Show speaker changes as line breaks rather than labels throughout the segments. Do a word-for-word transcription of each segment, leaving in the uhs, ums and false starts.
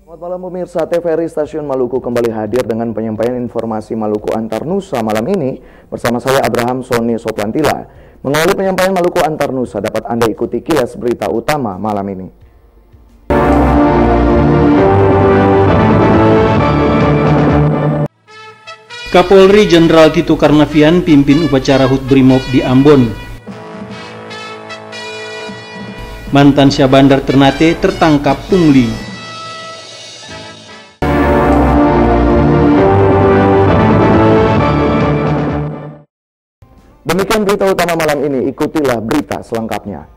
Selamat malam pemirsa, T V R I Stasiun Maluku kembali hadir dengan penyampaian informasi Maluku Antar Nusa malam ini bersama saya Abraham Sony Soplantila. Mengawali penyampaian Maluku Antar Nusa dapat Anda ikuti kilas berita utama malam ini.
Kapolri Jenderal Tito Karnavian pimpin upacara Hut Brimob di Ambon. Mantan Syah Bandar Ternate tertangkap pungli.
Demikian berita utama malam ini, ikutilah berita selengkapnya.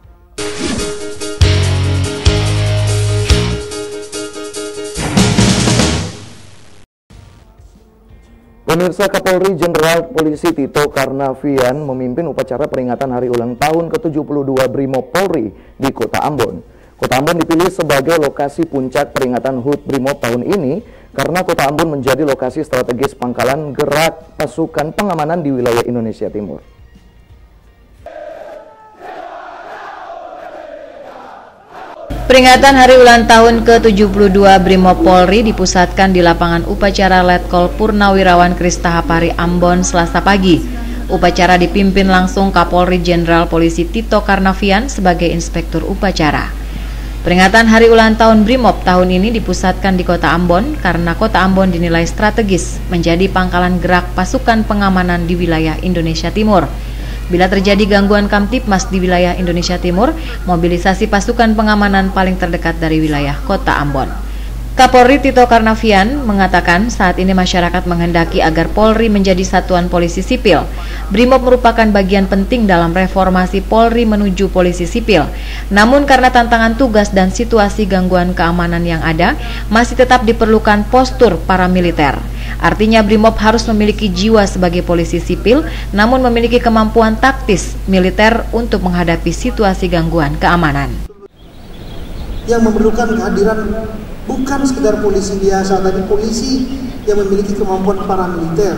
Pemirsa, Kapolri Jenderal Polisi Tito Karnavian memimpin upacara peringatan hari ulang tahun ke tujuh puluh dua Brimob Polri di Kota Ambon. Kota Ambon dipilih sebagai lokasi puncak peringatan Hut Brimob tahun ini karena Kota Ambon menjadi lokasi strategis pangkalan gerak pasukan pengamanan di wilayah Indonesia Timur.
Peringatan hari ulang tahun ke tujuh puluh dua Brimob Polri dipusatkan di lapangan upacara Letkol Purnawirawan Kristahapari Ambon Selasa pagi. Upacara dipimpin langsung Kapolri Jenderal Polisi Tito Karnavian sebagai inspektur upacara. Peringatan hari ulang tahun Brimob tahun ini dipusatkan di Kota Ambon karena Kota Ambon dinilai strategis menjadi pangkalan gerak pasukan pengamanan di wilayah Indonesia Timur. Bila terjadi gangguan Kamtipmas di wilayah Indonesia Timur, mobilisasi pasukan pengamanan paling terdekat dari wilayah Kota Ambon. Kapolri Tito Karnavian mengatakan saat ini masyarakat menghendaki agar Polri menjadi satuan polisi sipil. Brimob merupakan bagian penting dalam reformasi Polri menuju polisi sipil. Namun karena tantangan tugas dan situasi gangguan keamanan yang ada, masih tetap diperlukan postur paramiliter. Artinya Brimob harus memiliki jiwa sebagai polisi sipil, namun memiliki kemampuan taktis militer untuk menghadapi situasi gangguan keamanan.
Yang memerlukan kehadiran bukan sekedar polisi biasa, tapi polisi yang memiliki kemampuan paramiliter.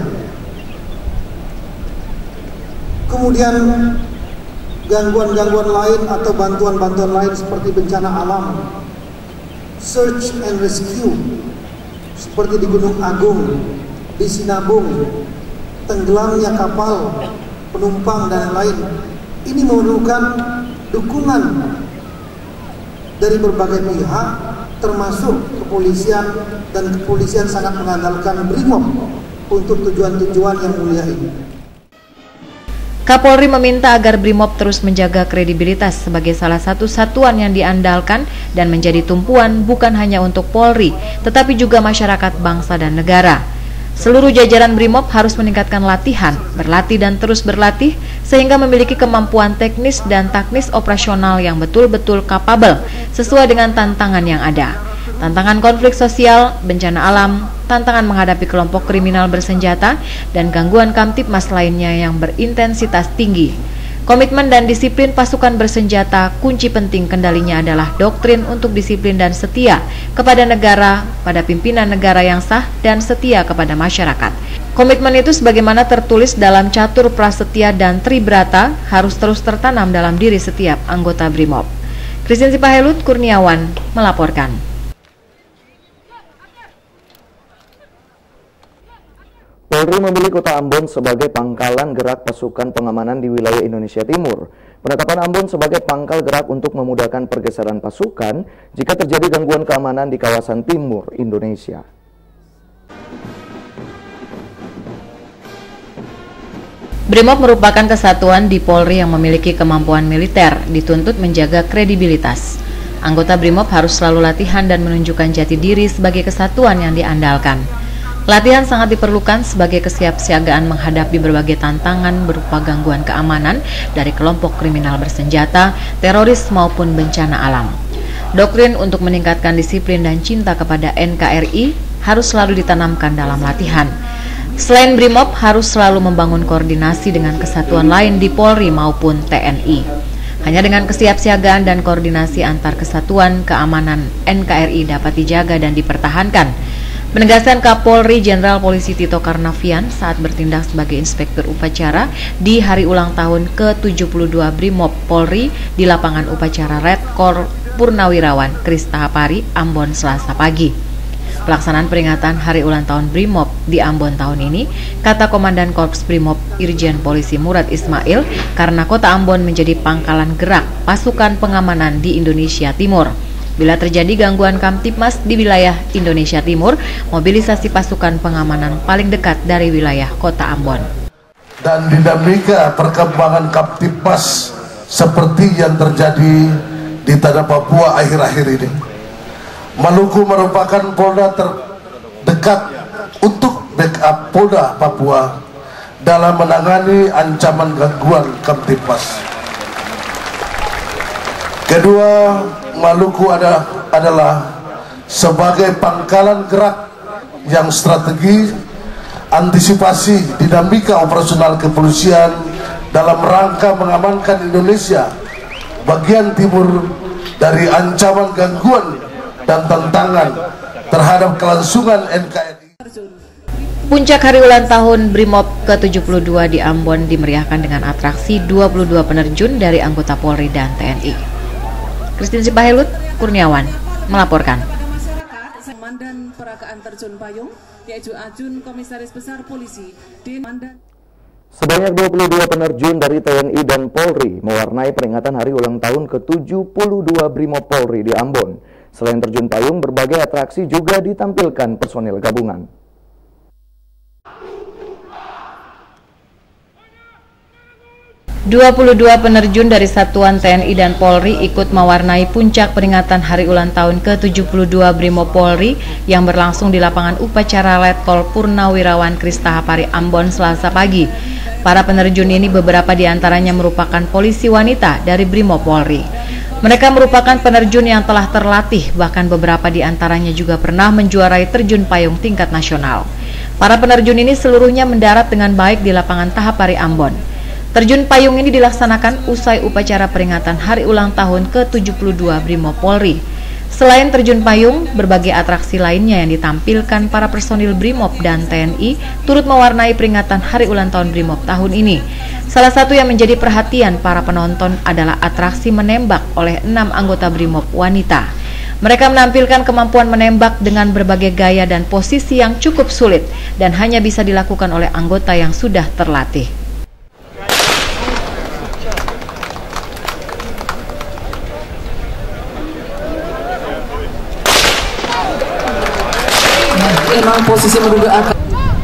Kemudian gangguan-gangguan lain atau bantuan-bantuan lain seperti bencana alam, search and rescue, seperti di Gunung Agung, di Sinabung, tenggelamnya kapal, penumpang dan lain. Ini memerlukan dukungan dari berbagai pihak, termasuk kepolisian, dan kepolisian sangat mengandalkan Brimob untuk tujuan-tujuan yang mulia ini.
Kapolri meminta agar Brimob terus menjaga kredibilitas sebagai salah satu satuan yang diandalkan dan menjadi tumpuan bukan hanya untuk Polri, tetapi juga masyarakat bangsa dan negara. Seluruh jajaran Brimob harus meningkatkan latihan, berlatih dan terus berlatih, sehingga memiliki kemampuan teknis dan taktis operasional yang betul-betul kapabel sesuai dengan tantangan yang ada. Tantangan konflik sosial, bencana alam, tantangan menghadapi kelompok kriminal bersenjata, dan gangguan Kamtipmas lainnya yang berintensitas tinggi. Komitmen dan disiplin pasukan bersenjata, kunci penting kendalinya adalah doktrin untuk disiplin dan setia kepada negara, pada pimpinan negara yang sah, dan setia kepada masyarakat. Komitmen itu sebagaimana tertulis dalam Catur Prasetya dan Tribrata harus terus tertanam dalam diri setiap anggota Brimob. Christine Sipahelut Kurniawan melaporkan.
Polri memilih Kota Ambon sebagai pangkalan gerak pasukan pengamanan di wilayah Indonesia Timur. Penetapan Ambon sebagai pangkal gerak untuk memudahkan pergeseran pasukan jika terjadi gangguan keamanan di kawasan timur Indonesia.
Brimob merupakan kesatuan di Polri yang memiliki kemampuan militer, dituntut menjaga kredibilitas. Anggota Brimob harus selalu latihan dan menunjukkan jati diri sebagai kesatuan yang diandalkan. Latihan sangat diperlukan sebagai kesiapsiagaan menghadapi berbagai tantangan berupa gangguan keamanan dari kelompok kriminal bersenjata, teroris maupun bencana alam. Doktrin untuk meningkatkan disiplin dan cinta kepada N K R I harus selalu ditanamkan dalam latihan. Selain Brimob harus selalu membangun koordinasi dengan kesatuan lain di Polri maupun T N I. Hanya dengan kesiapsiagaan dan koordinasi antar kesatuan keamanan N K R I dapat dijaga dan dipertahankan. Penegasan Kapolri Jenderal Polisi Tito Karnavian saat bertindak sebagai inspektur upacara di hari ulang tahun ke tujuh puluh dua Brimob Polri di lapangan upacara Letkol Purnawirawan Kristahapari, Ambon, Selasa pagi. Pelaksanaan peringatan Hari Ulang Tahun Brimob di Ambon tahun ini, kata Komandan Korps Brimob Irjen Polisi Murad Ismail, karena kota Ambon menjadi pangkalan gerak pasukan pengamanan di Indonesia Timur. Bila terjadi gangguan Kamtibmas di wilayah Indonesia Timur, mobilisasi pasukan pengamanan paling dekat dari wilayah kota Ambon.
Dan dinamika perkembangan Kamtibmas seperti yang terjadi di tanah Papua akhir-akhir ini. Maluku merupakan polda terdekat untuk backup polda Papua dalam menangani ancaman gangguan Kamtibmas. Kedua, Maluku ada, adalah sebagai pangkalan gerak yang strategi antisipasi dinamika operasional kepolisian dalam rangka mengamankan Indonesia bagian timur dari ancaman gangguan dan tantangan terhadap kelangsungan N K R I.
Puncak Hari Ulang Tahun Brimob ke tujuh puluh dua di Ambon dimeriahkan dengan atraksi dua puluh dua penerjun dari anggota Polri dan T N I. Christine Sipahelut, Kurniawan, melaporkan.
Komandan Peragaan Terjun Payung, yaitu Ajun Komisaris Besar Polisi, Mandan.
Sebanyak dua puluh dua penerjun dari T N I dan Polri mewarnai peringatan Hari Ulang Tahun ke tujuh puluh dua Brimob Polri di Ambon. Selain terjun payung, berbagai atraksi juga ditampilkan personil gabungan.
dua puluh dua penerjun dari Satuan T N I dan Polri ikut mewarnai puncak peringatan Hari Ulang Tahun ke tujuh puluh dua Brimob Polri yang berlangsung di lapangan upacara Letkol Purnawirawan Kristahapari, Ambon, Selasa pagi. Para penerjun ini beberapa diantaranya merupakan polisi wanita dari Brimob Polri. Mereka merupakan penerjun yang telah terlatih, bahkan beberapa diantaranya juga pernah menjuarai terjun payung tingkat nasional. Para penerjun ini seluruhnya mendarat dengan baik di lapangan Tahapari, Ambon. Terjun payung ini dilaksanakan usai upacara peringatan Hari Ulang Tahun ke tujuh puluh dua Brimob Polri. Selain terjun payung, berbagai atraksi lainnya yang ditampilkan para personil Brimob dan T N I turut mewarnai peringatan Hari Ulang Tahun Brimob tahun ini. Salah satu yang menjadi perhatian para penonton adalah atraksi menembak oleh enam anggota Brimob wanita. Mereka menampilkan kemampuan menembak dengan berbagai gaya dan posisi yang cukup sulit dan hanya bisa dilakukan oleh anggota yang sudah terlatih.
Memang posisi menduga akan.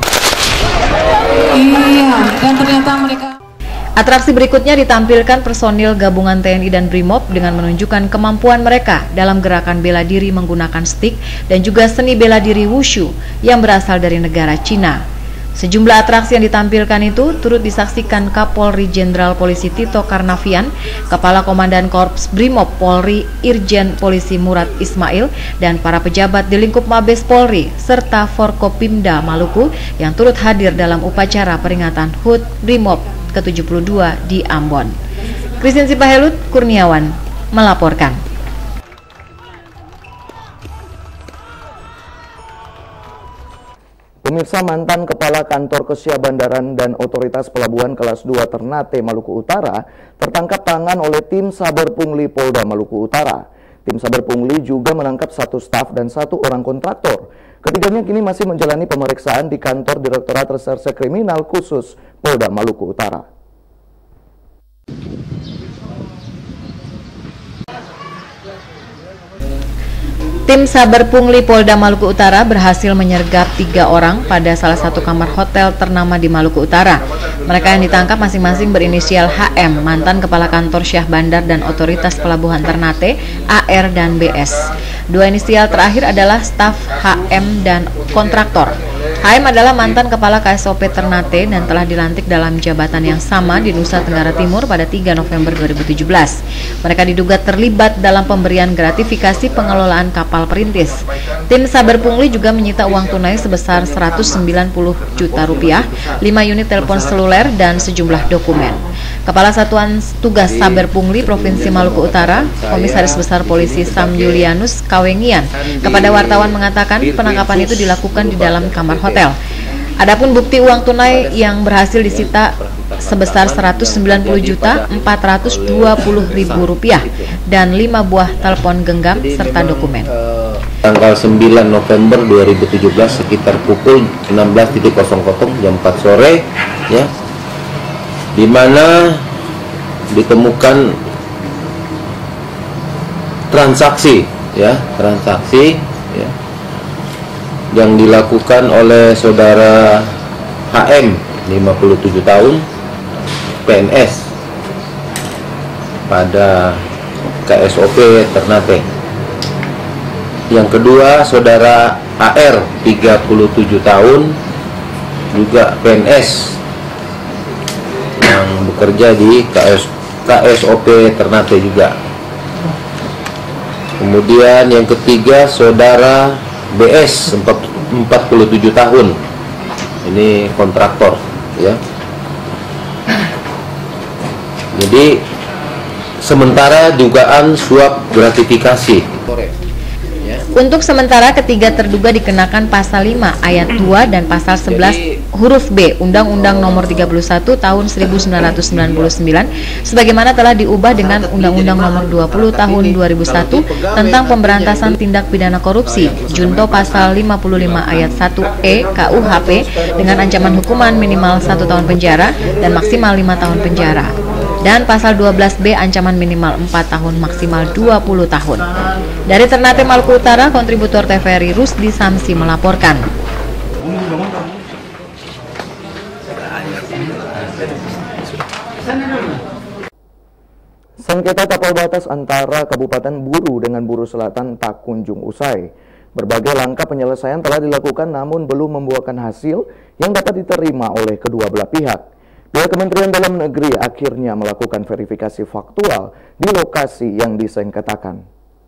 Iya, dan ternyata mereka.
Atraksi berikutnya ditampilkan personil gabungan T N I dan Brimob dengan menunjukkan kemampuan mereka dalam gerakan bela diri menggunakan stick dan juga seni bela diri wushu yang berasal dari negara Cina. Sejumlah atraksi yang ditampilkan itu turut disaksikan Kapolri Jenderal Polisi Tito Karnavian, Kepala Komandan Korps Brimob Polri Irjen Polisi Murad Ismail, dan para pejabat di lingkup Mabes Polri serta Forkopimda Maluku yang turut hadir dalam upacara peringatan H U T Brimob ke tujuh puluh dua di Ambon. Christine Sipahelut, Kurniawan, melaporkan.
Pemirsa, mantan Kepala Kantor Kesyahbandaran dan Otoritas Pelabuhan Kelas dua Ternate, Maluku Utara, tertangkap tangan oleh tim Saber Pungli Polda Maluku Utara. Tim Saber Pungli juga menangkap satu staf dan satu orang kontraktor. Ketiganya kini masih menjalani pemeriksaan di kantor Direktorat Reserse Kriminal Khusus Polda Maluku Utara.
Tim Saber Pungli Polda Maluku Utara berhasil menyergap tiga orang pada salah satu kamar hotel ternama di Maluku Utara. Mereka yang ditangkap masing-masing berinisial H M, mantan Kepala Kantor Syah Bandar dan Otoritas Pelabuhan Ternate, A R dan B S. Dua inisial terakhir adalah staf H M dan kontraktor. H M adalah mantan Kepala K S O P Ternate dan telah dilantik dalam jabatan yang sama di Nusa Tenggara Timur pada tiga November dua ribu tujuh belas. Mereka diduga terlibat dalam pemberian gratifikasi pengelolaan kapal perintis. Tim Saber Pungli juga menyita uang tunai sebesar seratus sembilan puluh juta rupiah, lima unit telepon seluler, dan sejumlah dokumen. Kepala Satuan Tugas Saber Pungli Provinsi Maluku Utara, Komisaris Besar Polisi Sam Julianus Kawengian, kepada wartawan mengatakan penangkapan itu dilakukan di dalam kamar hotel. Adapun bukti uang tunai yang berhasil disita sebesar seratus sembilan puluh juta empat ratus dua puluh ribu rupiah dan lima buah telepon genggam serta dokumen.
Tanggal sembilan November dua ribu tujuh belas sekitar pukul enam belas jam empat sore, ya, di mana ditemukan transaksi, ya, transaksi, ya, yang dilakukan oleh saudara H M, lima puluh tujuh tahun, P N S, pada K S O P Ternate. Yang kedua, saudara A R, tiga puluh tujuh tahun, juga P N S, yang bekerja di K S O P Ternate juga. Kemudian yang ketiga, saudara B S, empat puluh tujuh tahun, ini kontraktor, ya. Jadi sementara dugaan suap gratifikasi.
Untuk sementara ketiga terduga dikenakan pasal lima ayat dua dan pasal sebelas huruf B Undang-Undang Nomor tiga puluh satu Tahun seribu sembilan ratus sembilan puluh sembilan sebagaimana telah diubah dengan Undang-Undang Nomor dua puluh Tahun dua ribu satu tentang pemberantasan tindak pidana korupsi junto pasal lima puluh lima ayat satu E K U H P dengan ancaman hukuman minimal satu tahun penjara dan maksimal lima tahun penjara. Dan pasal dua belas B ancaman minimal empat tahun maksimal dua puluh tahun. Dari Ternate, Maluku Utara, kontributor T V R I Rusdi Samsi melaporkan.
Sengketa tapal batas antara Kabupaten Buru dengan Buru Selatan tak kunjung usai. Berbagai langkah penyelesaian telah dilakukan namun belum membuahkan hasil yang dapat diterima oleh kedua belah pihak. Pihak Kementerian Dalam Negeri akhirnya melakukan verifikasi faktual di lokasi yang disengketakan.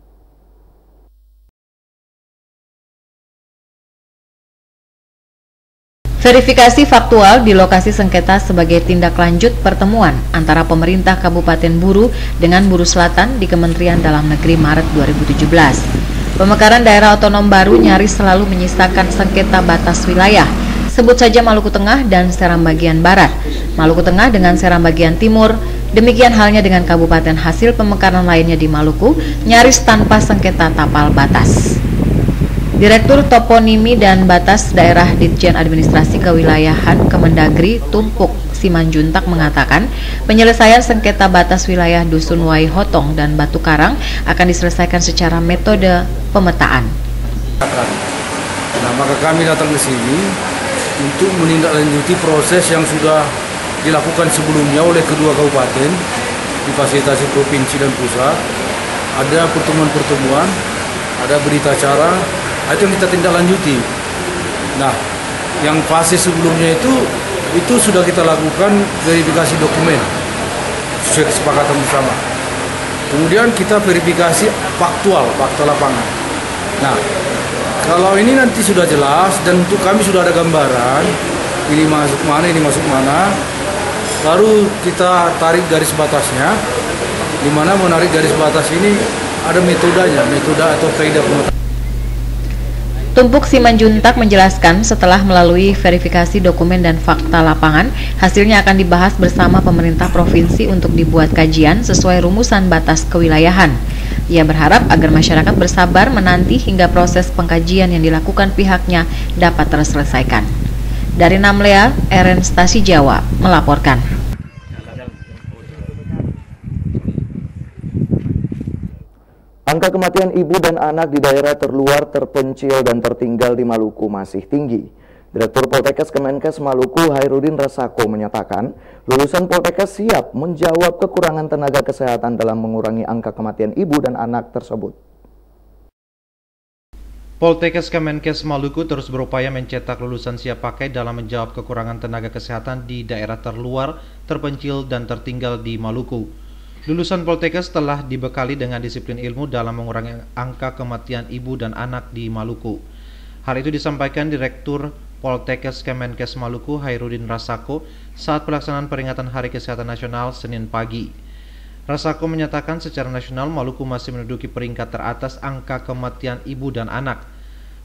Verifikasi faktual di lokasi sengketa sebagai tindak lanjut pertemuan antara pemerintah Kabupaten Buru dengan Buru Selatan di Kementerian Dalam Negeri Maret dua ribu tujuh belas. Pemekaran daerah otonom baru nyaris selalu menyisakan sengketa batas wilayah. Sebut saja Maluku Tengah dan Seram bagian Barat, Maluku Tengah dengan Seram bagian Timur. Demikian halnya dengan kabupaten hasil pemekaran lainnya di Maluku, nyaris tanpa sengketa tapal batas. Direktur Toponimi dan Batas Daerah Ditjen Administrasi Kewilayahan Kemendagri Tumpuk Simanjuntak mengatakan, penyelesaian sengketa batas wilayah Dusun Wai Hotong dan Batu Karang akan diselesaikan secara metode pemetaan.
Nah, maka kami datang ke sini untuk menindaklanjuti proses yang sudah dilakukan sebelumnya oleh kedua kabupaten difasilitasi provinsi dan pusat. Ada pertemuan-pertemuan, ada berita acara, itu yang kita tindak lanjuti. Nah, yang fase sebelumnya itu itu sudah kita lakukan verifikasi dokumen sesuai kesepakatan bersama. Kemudian kita verifikasi faktual, fakta lapangan. Nah, kalau ini nanti sudah jelas dan untuk kami sudah ada gambaran ini masuk mana, ini masuk mana, baru kita tarik garis batasnya. Di mana menarik garis batas ini ada metodenya, metode atau kaidah pemetaan.
Tumpuk Simanjuntak menjelaskan setelah melalui verifikasi dokumen dan fakta lapangan, hasilnya akan dibahas bersama pemerintah provinsi untuk dibuat kajian sesuai rumusan batas kewilayahan. Ia berharap agar masyarakat bersabar menanti hingga proses pengkajian yang dilakukan pihaknya dapat terselesaikan. Dari Namlea, Eren Stasi Jawa melaporkan.
Angka kematian ibu dan anak di daerah terluar, terpencil, dan tertinggal di Maluku masih tinggi. Direktur Poltekkes Kemenkes Maluku Hairudin Rasako menyatakan, lulusan Poltekkes siap menjawab kekurangan tenaga kesehatan dalam mengurangi angka kematian ibu dan anak tersebut.
Poltekkes Kemenkes Maluku terus berupaya mencetak lulusan siap pakai dalam menjawab kekurangan tenaga kesehatan di daerah terluar, terpencil, dan tertinggal di Maluku. Lulusan Poltekkes telah dibekali dengan disiplin ilmu dalam mengurangi angka kematian ibu dan anak di Maluku. Hal itu disampaikan Direktur Poltekkes Kemenkes Maluku Hairudin Rasako saat pelaksanaan peringatan Hari Kesehatan Nasional Senin pagi. Rasako menyatakan secara nasional Maluku masih menduduki peringkat teratas angka kematian ibu dan anak.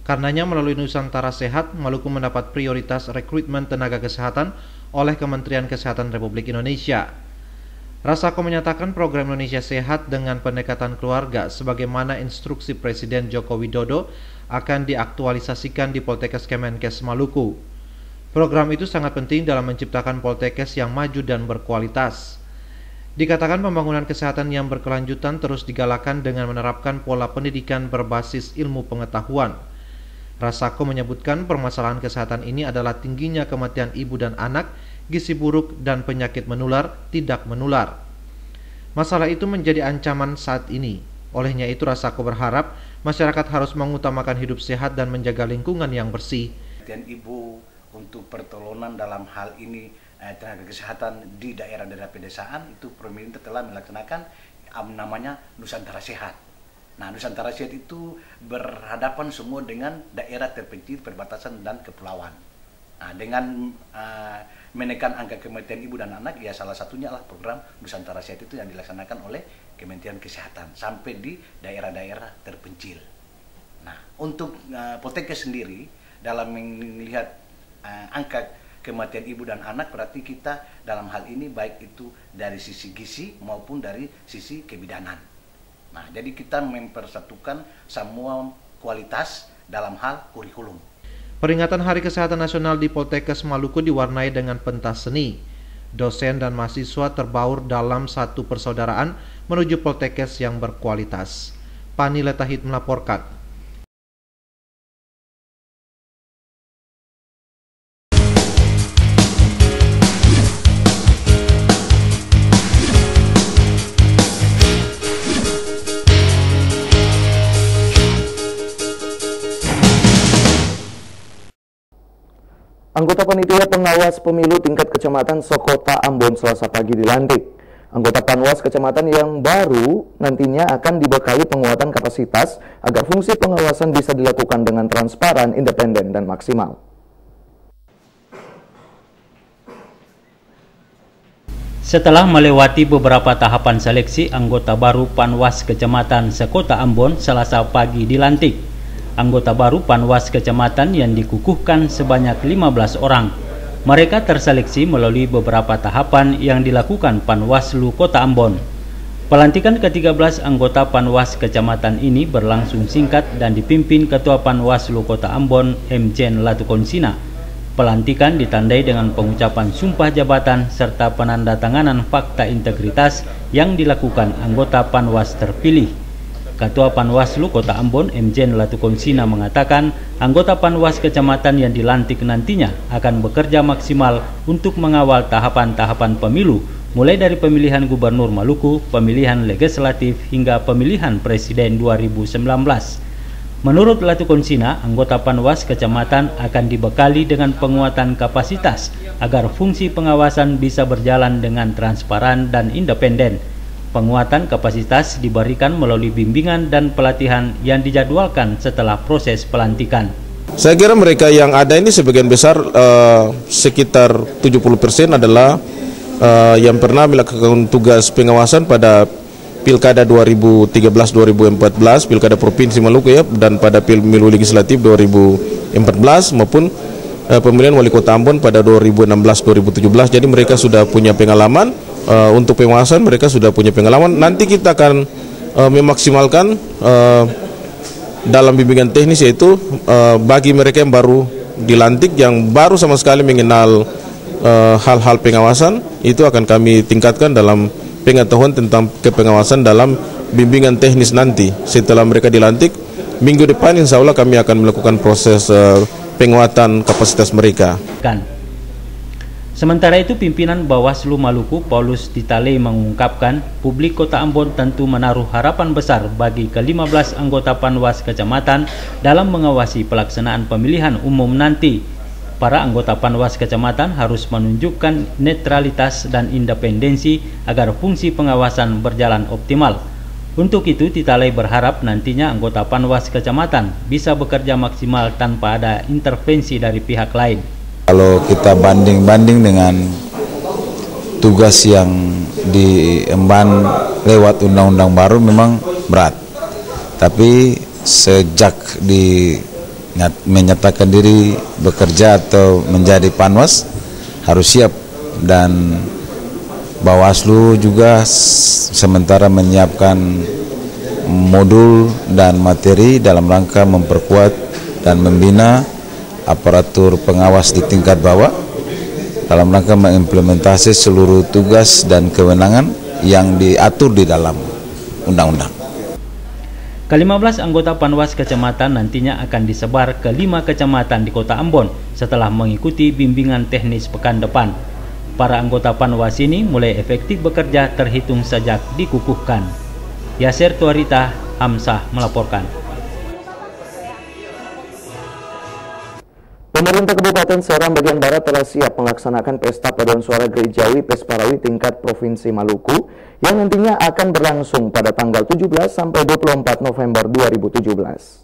Karenanya melalui Nusantara Sehat, Maluku mendapat prioritas rekrutmen tenaga kesehatan oleh Kementerian Kesehatan Republik Indonesia. Rasako menyatakan program Indonesia Sehat dengan pendekatan keluarga sebagaimana instruksi Presiden Joko Widodo akan diaktualisasikan di Poltekkes Kemenkes Maluku. Program itu sangat penting dalam menciptakan Poltekkes yang maju dan berkualitas. Dikatakan pembangunan kesehatan yang berkelanjutan terus digalakan dengan menerapkan pola pendidikan berbasis ilmu pengetahuan. Rasako menyebutkan permasalahan kesehatan ini adalah tingginya kematian ibu dan anak, gizi buruk, dan penyakit menular tidak menular. Masalah itu menjadi ancaman saat ini. Olehnya itu Rasako berharap masyarakat harus mengutamakan hidup sehat dan menjaga lingkungan yang bersih.
Dan ibu untuk pertolongan dalam hal ini eh, tenaga kesehatan di daerah-daerah pedesaan itu pemerintah telah melaksanakan um, namanya Nusantara Sehat. Nah, Nusantara Sehat itu berhadapan semua dengan daerah terpencil, perbatasan, dan kepulauan. Nah, dengan uh, menekan angka kematian ibu dan anak, ya salah satunya adalah program Nusantara Sehat itu yang dilaksanakan oleh Kementerian Kesehatan sampai di daerah-daerah terpencil. Nah, untuk uh, Poltekkes sendiri dalam melihat uh, angka kematian ibu dan anak, berarti kita dalam hal ini baik itu dari sisi gizi maupun dari sisi kebidanan. Nah, jadi kita mempersatukan semua kualitas dalam hal kurikulum.
Peringatan Hari Kesehatan Nasional di Poltekkes Maluku diwarnai dengan pentas seni. Dosen dan mahasiswa terbaur dalam satu persaudaraan menuju Poltekkes yang berkualitas. Pani Letahid melaporkan.
Anggota Panitia Pengawas Pemilu tingkat Kecamatan Sokota Ambon Selasa pagi dilantik. Anggota Panwas Kecamatan yang baru nantinya akan dibekali penguatan kapasitas agar fungsi pengawasan bisa dilakukan dengan transparan, independen, dan maksimal.
Setelah melewati beberapa tahapan seleksi, anggota baru Panwas Kecamatan Sekota Ambon Selasa pagi dilantik. Anggota baru Panwas Kecamatan yang dikukuhkan sebanyak lima belas orang. Mereka terseleksi melalui beberapa tahapan yang dilakukan Panwaslu Kota Ambon. Pelantikan ke tiga belas anggota Panwas Kecamatan ini berlangsung singkat dan dipimpin Ketua Panwaslu Kota Ambon, M Jen Latukonsina. Pelantikan ditandai dengan pengucapan sumpah jabatan serta penandatanganan fakta integritas yang dilakukan anggota Panwas terpilih. Ketua Panwaslu Kota Ambon, M Jen Latukonsina mengatakan anggota Panwas Kecamatan yang dilantik nantinya akan bekerja maksimal untuk mengawal tahapan-tahapan pemilu, mulai dari pemilihan Gubernur Maluku, pemilihan legislatif, hingga pemilihan Presiden dua ribu sembilan belas. Menurut Latukonsina, anggota Panwas Kecamatan akan dibekali dengan penguatan kapasitas agar fungsi pengawasan bisa berjalan dengan transparan dan independen. Penguatan kapasitas diberikan melalui bimbingan dan pelatihan yang dijadwalkan setelah proses pelantikan.
Saya kira mereka yang ada ini sebagian besar uh, sekitar tujuh puluh persen adalah uh, yang pernah melakukan tugas pengawasan pada Pilkada dua ribu tiga belas dua ribu empat belas, Pilkada Provinsi Maluku ya, dan pada Pemilu Legislatif dua ribu empat belas maupun uh, pemilihan Wali Kota Ambon pada dua ribu enam belas dua ribu tujuh belas. Jadi mereka sudah punya pengalaman. Uh, untuk pengawasan mereka sudah punya pengalaman. Nanti kita akan uh, memaksimalkan uh, dalam bimbingan teknis, yaitu uh, bagi mereka yang baru dilantik, yang baru sama sekali mengenal hal-hal uh, pengawasan, itu akan kami tingkatkan dalam pengetahuan tentang kepengawasan dalam bimbingan teknis nanti. Setelah mereka dilantik, minggu depan insya Allah kami akan melakukan proses uh, penguatan kapasitas mereka.
Kan. Sementara itu, pimpinan Bawaslu Maluku, Paulus Titale, mengungkapkan publik Kota Ambon tentu menaruh harapan besar bagi ke lima belas anggota Panwas Kecamatan dalam mengawasi pelaksanaan pemilihan umum nanti. Para anggota Panwas Kecamatan harus menunjukkan netralitas dan independensi agar fungsi pengawasan berjalan optimal. Untuk itu, Titale berharap nantinya anggota Panwas Kecamatan bisa bekerja maksimal tanpa ada intervensi dari pihak lain.
Kalau kita banding-banding dengan tugas yang diemban lewat undang-undang baru memang berat. Tapi sejak di menyatakan diri bekerja atau menjadi panwas harus siap, dan Bawaslu juga sementara menyiapkan modul dan materi dalam rangka memperkuat dan membina aparatur pengawas di tingkat bawah dalam rangka mengimplementasi seluruh tugas dan kewenangan yang diatur di dalam undang-undang.
Kelima belas anggota Panwas Kecamatan nantinya akan disebar ke lima kecamatan di Kota Ambon setelah mengikuti bimbingan teknis pekan depan. Para anggota Panwas ini mulai efektif bekerja terhitung sejak dikukuhkan. Yasir Tuarita, Hamzah melaporkan.
Pemerintah Kabupaten Seram bagian Barat telah siap melaksanakan pesta paduan suara gerejawi Pesparawi tingkat Provinsi Maluku yang nantinya akan berlangsung pada tanggal tujuh belas sampai dua puluh empat November dua ribu tujuh belas.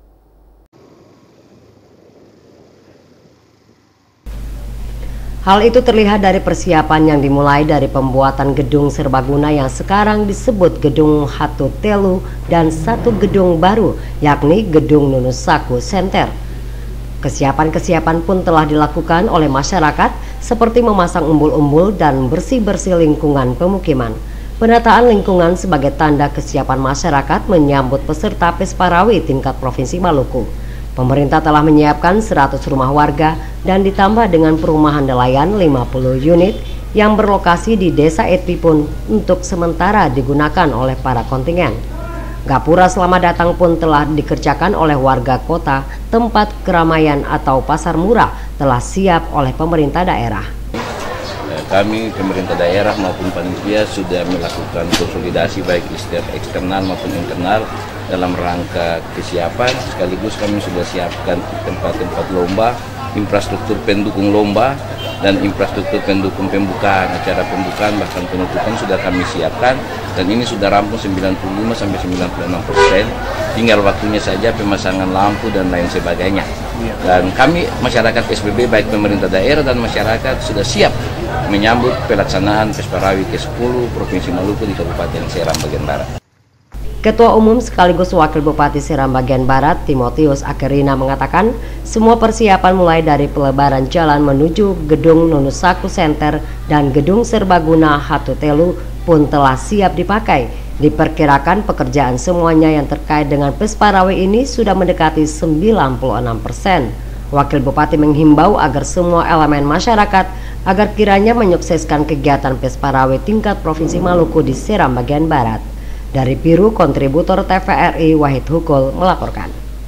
Hal itu terlihat dari persiapan yang dimulai dari pembuatan gedung serbaguna yang sekarang disebut Gedung Hatu Telu dan satu gedung baru yakni Gedung Nunusaku Center. Kesiapan-kesiapan pun telah dilakukan oleh masyarakat seperti memasang umbul-umbul dan bersih-bersih lingkungan pemukiman. Penataan lingkungan sebagai tanda kesiapan masyarakat menyambut peserta Pesparawi tingkat Provinsi Maluku. Pemerintah telah menyiapkan seratus rumah warga dan ditambah dengan perumahan nelayan lima puluh unit yang berlokasi di Desa Etpipun untuk sementara digunakan oleh para kontingen. Gapura selamat datang pun telah dikerjakan oleh warga kota, tempat keramaian atau pasar murah telah siap oleh pemerintah daerah.
Kami pemerintah daerah maupun panitia sudah melakukan konsolidasi baik eksternal maupun internal dalam rangka kesiapan, sekaligus kami sudah siapkan tempat-tempat lomba, infrastruktur pendukung lomba, dan infrastruktur pendukung pembukaan, acara pembukaan bahkan penutupan sudah kami siapkan, dan ini sudah rampung sembilan puluh lima sampai sembilan puluh enam persen, tinggal waktunya saja pemasangan lampu dan lain sebagainya. Dan kami masyarakat S B B baik pemerintah daerah dan masyarakat sudah siap menyambut pelaksanaan Pesparawi ke sepuluh Provinsi Maluku di Kabupaten Seram bagian Barat.
Ketua Umum sekaligus Wakil Bupati Seram bagian Barat, Timotius Akerina mengatakan semua persiapan mulai dari pelebaran jalan menuju Gedung Nunusaku Center dan Gedung Serbaguna Hatu Telu pun telah siap dipakai. Diperkirakan pekerjaan semuanya yang terkait dengan Pesparawi ini sudah mendekati sembilan puluh enam persen. Wakil Bupati menghimbau agar semua elemen masyarakat agar kiranya menyukseskan kegiatan Pesparawi tingkat Provinsi Maluku di Seram bagian Barat. Dari Biru, kontributor T V R I Wahid Hukul melaporkan.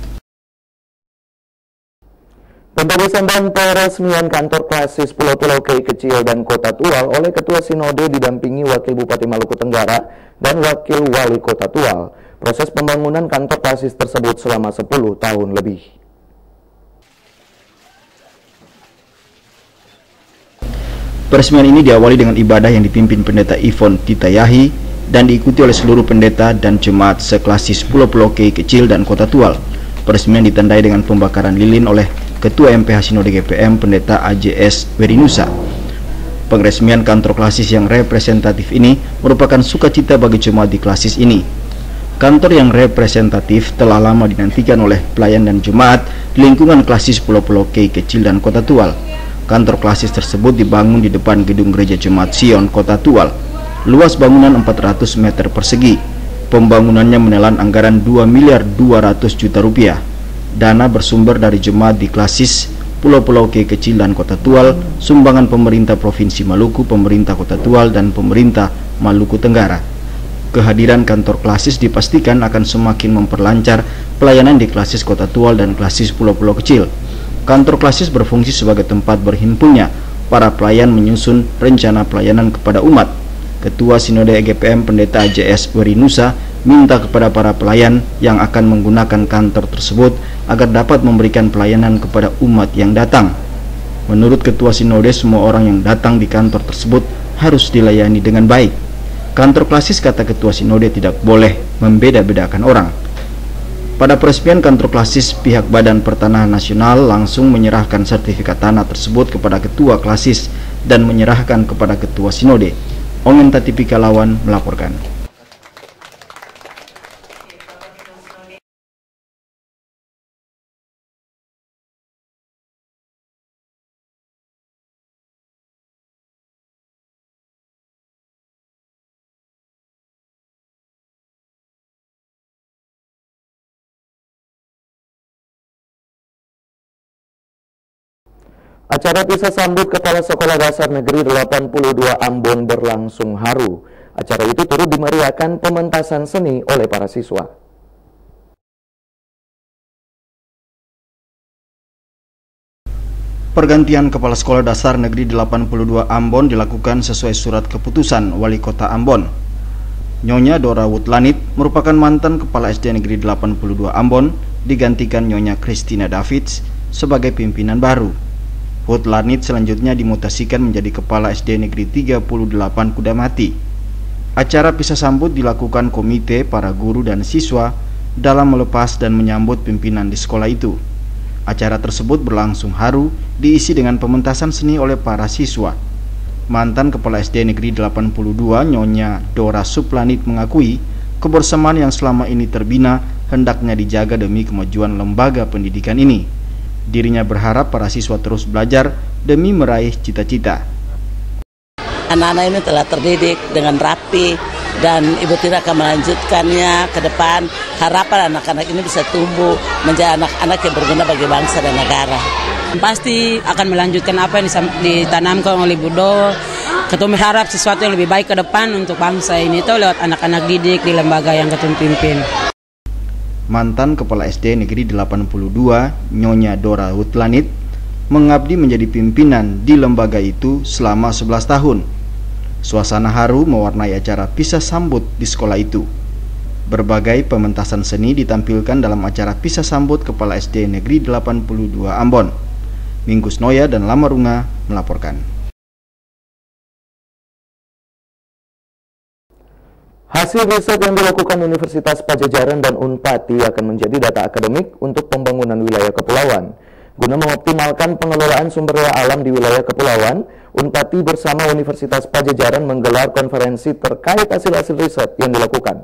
Pembagian dan peresmian kantor klasis Pulau-Pulau Kei Kecil dan Kota Tual oleh Ketua Sinode didampingi Wakil Bupati Maluku Tenggara dan Wakil Wali Kota Tual. Proses pembangunan kantor klasis tersebut selama sepuluh tahun lebih.
Peresmian ini diawali dengan ibadah yang dipimpin Pendeta Ivon Titayahi dan diikuti oleh seluruh pendeta dan jemaat seklasis Pulau-Pulau Kei Kecil dan Kota Tual. Peresmian ditandai dengan pembakaran lilin oleh Ketua M P H Sinode G P M Pendeta A J S Werinusa. Peresmian kantor klasis yang representatif ini merupakan sukacita bagi jemaat di klasis ini. Kantor yang representatif telah lama dinantikan oleh pelayan dan jemaat di lingkungan klasis Pulau-Pulau Kei Kecil dan Kota Tual. Kantor klasis tersebut dibangun di depan gedung gereja Jemaat Sion Kota Tual. Luas bangunan empat ratus meter persegi. Pembangunannya menelan anggaran dua miliar dua ratus juta rupiah. Dana bersumber dari jemaat di klasis Pulau-Pulau Kei Kecil dan Kota Tual, sumbangan pemerintah Provinsi Maluku, pemerintah Kota Tual, dan pemerintah Maluku Tenggara. Kehadiran kantor klasis dipastikan akan semakin memperlancar pelayanan di klasis Kota Tual dan klasis Pulau-Pulau Kecil. Kantor klasis berfungsi sebagai tempat berhimpunnya para pelayan menyusun rencana pelayanan kepada umat. Ketua Sinode G P M Pendeta A J S Werinusa minta kepada para pelayan yang akan menggunakan kantor tersebut agar dapat memberikan pelayanan kepada umat yang datang. Menurut Ketua Sinode, semua orang yang datang di kantor tersebut harus dilayani dengan baik. Kantor klasis, kata Ketua Sinode, tidak boleh membeda-bedakan orang. Pada peresmian kantor klasis, pihak Badan Pertanahan Nasional langsung menyerahkan sertifikat tanah tersebut kepada Ketua klasis dan menyerahkan kepada Ketua Sinode. Ongen Tatipikalawan melaporkan.
Acara pisah sambut Kepala Sekolah Dasar Negeri delapan puluh dua Ambon berlangsung haru. Acara itu turut dimeriahkan pementasan seni oleh para siswa.
Pergantian Kepala Sekolah Dasar Negeri delapan puluh dua Ambon dilakukan sesuai surat keputusan Wali Kota Ambon. Nyonya Dora Wutlanit merupakan mantan Kepala S D Negeri delapan puluh dua Ambon, digantikan Nyonya Christina Davids sebagai pimpinan baru. Wutlanit selanjutnya dimutasikan menjadi Kepala S D Negeri tiga puluh delapan Kudamati. Acara pisah sambut dilakukan komite para guru dan siswa dalam melepas dan menyambut pimpinan di sekolah itu. Acara tersebut berlangsung haru, diisi dengan pementasan seni oleh para siswa. Mantan Kepala S D Negeri delapan puluh dua Nyonya Dora Suplanit mengakui kebersamaan yang selama ini terbina hendaknya dijaga demi kemajuan lembaga pendidikan ini. Dirinya berharap para siswa terus belajar demi meraih cita-cita.
Anak-anak ini telah terdidik dengan rapi dan Ibu Tira akan melanjutkannya ke depan. Harapan anak-anak ini bisa tumbuh menjadi anak-anak yang berguna bagi bangsa dan negara.
Pasti akan melanjutkan apa yang ditanamkan oleh Bu Do. Ketum berharap sesuatu yang lebih baik ke depan untuk bangsa ini itu lewat anak-anak didik di lembaga yang Ketum pimpin.
Mantan Kepala S D Negeri delapan puluh dua Nyonya Dora Wutlanit mengabdi menjadi pimpinan di lembaga itu selama sebelas tahun. Suasana haru mewarnai acara pisah sambut di sekolah itu. Berbagai pementasan seni ditampilkan dalam acara pisah sambut Kepala S D Negeri delapan puluh dua Ambon. Minggus Noya dan Lamarunga melaporkan.
Hasil riset yang dilakukan Universitas Padjadjaran dan Unpati akan menjadi data akademik untuk pembangunan wilayah kepulauan. Guna mengoptimalkan pengelolaan sumber daya alam di wilayah kepulauan, Unpati bersama Universitas Padjadjaran menggelar konferensi terkait hasil-hasil riset yang dilakukan.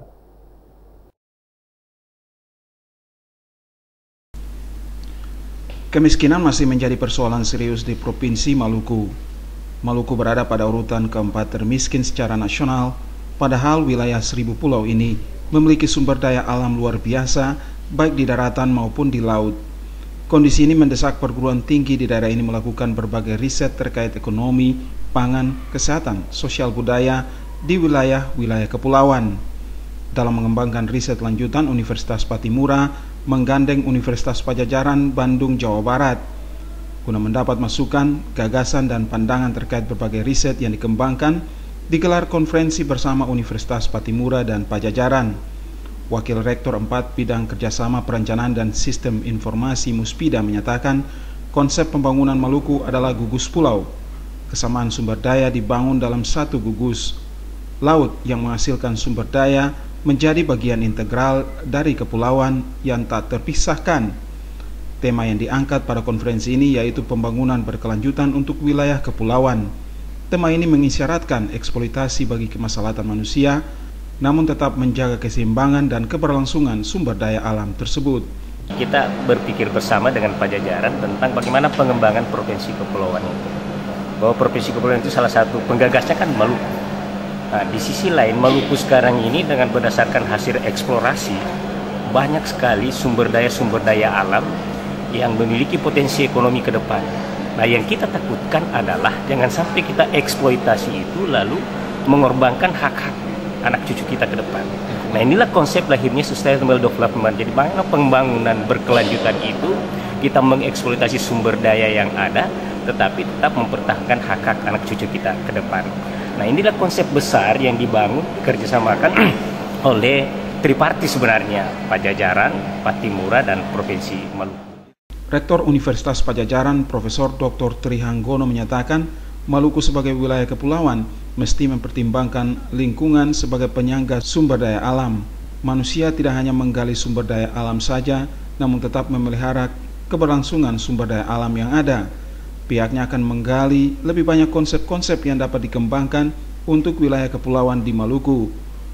Kemiskinan masih menjadi persoalan serius di Provinsi Maluku. Maluku berada pada urutan keempat termiskin secara nasional, padahal wilayah seribu pulau ini memiliki sumber daya alam luar biasa, baik di daratan maupun di laut. Kondisi ini mendesak perguruan tinggi di daerah ini melakukan berbagai riset terkait ekonomi, pangan, kesehatan, sosial budaya di wilayah-wilayah kepulauan. Dalam mengembangkan riset lanjutan, Universitas Patimura menggandeng Universitas Padjadjaran Bandung, Jawa Barat, guna mendapat masukan, gagasan, dan pandangan terkait berbagai riset yang dikembangkan. Digelar konferensi bersama Universitas Patimura dan Padjadjaran. Wakil Rektor empat Bidang Kerjasama Perencanaan dan Sistem Informasi Muspida menyatakan konsep pembangunan Maluku adalah gugus pulau. Kesamaan sumber daya dibangun dalam satu gugus. Laut yang menghasilkan sumber daya menjadi bagian integral dari kepulauan yang tak terpisahkan. Tema yang diangkat pada konferensi ini yaitu pembangunan berkelanjutan untuk wilayah kepulauan. Tema ini mengisyaratkan eksploitasi bagi kemaslahatan manusia, namun tetap menjaga keseimbangan dan keberlangsungan sumber daya alam tersebut.
Kita berpikir bersama dengan Padjadjaran tentang bagaimana pengembangan provinsi kepulauan itu. Bahwa provinsi kepulauan itu salah satu penggagasnya kan Maluku. Nah, di sisi lain Maluku sekarang ini dengan berdasarkan hasil eksplorasi banyak sekali sumber daya-sumber daya alam yang memiliki potensi ekonomi ke depan. Nah, yang kita takutkan adalah jangan sampai kita eksploitasi itu lalu mengorbankan hak-hak anak cucu kita ke depan. Nah, inilah konsep lahirnya Sustainable Development. Jadi bagaimana pembangunan berkelanjutan itu kita mengeksploitasi sumber daya yang ada, tetapi tetap mempertahankan hak-hak anak cucu kita ke depan. Nah, inilah konsep besar yang dibangun, dikerjasamakan oleh triparti sebenarnya, Padjadjaran, Patimura, dan Provinsi Maluku.
Rektor Universitas Padjadjaran Profesor Doktor Trihanggono menyatakan Maluku sebagai wilayah kepulauan mesti mempertimbangkan lingkungan sebagai penyangga sumber daya alam. Manusia tidak hanya menggali sumber daya alam saja, namun tetap memelihara keberlangsungan sumber daya alam yang ada. Pihaknya akan menggali lebih banyak konsep-konsep yang dapat dikembangkan untuk wilayah kepulauan di Maluku.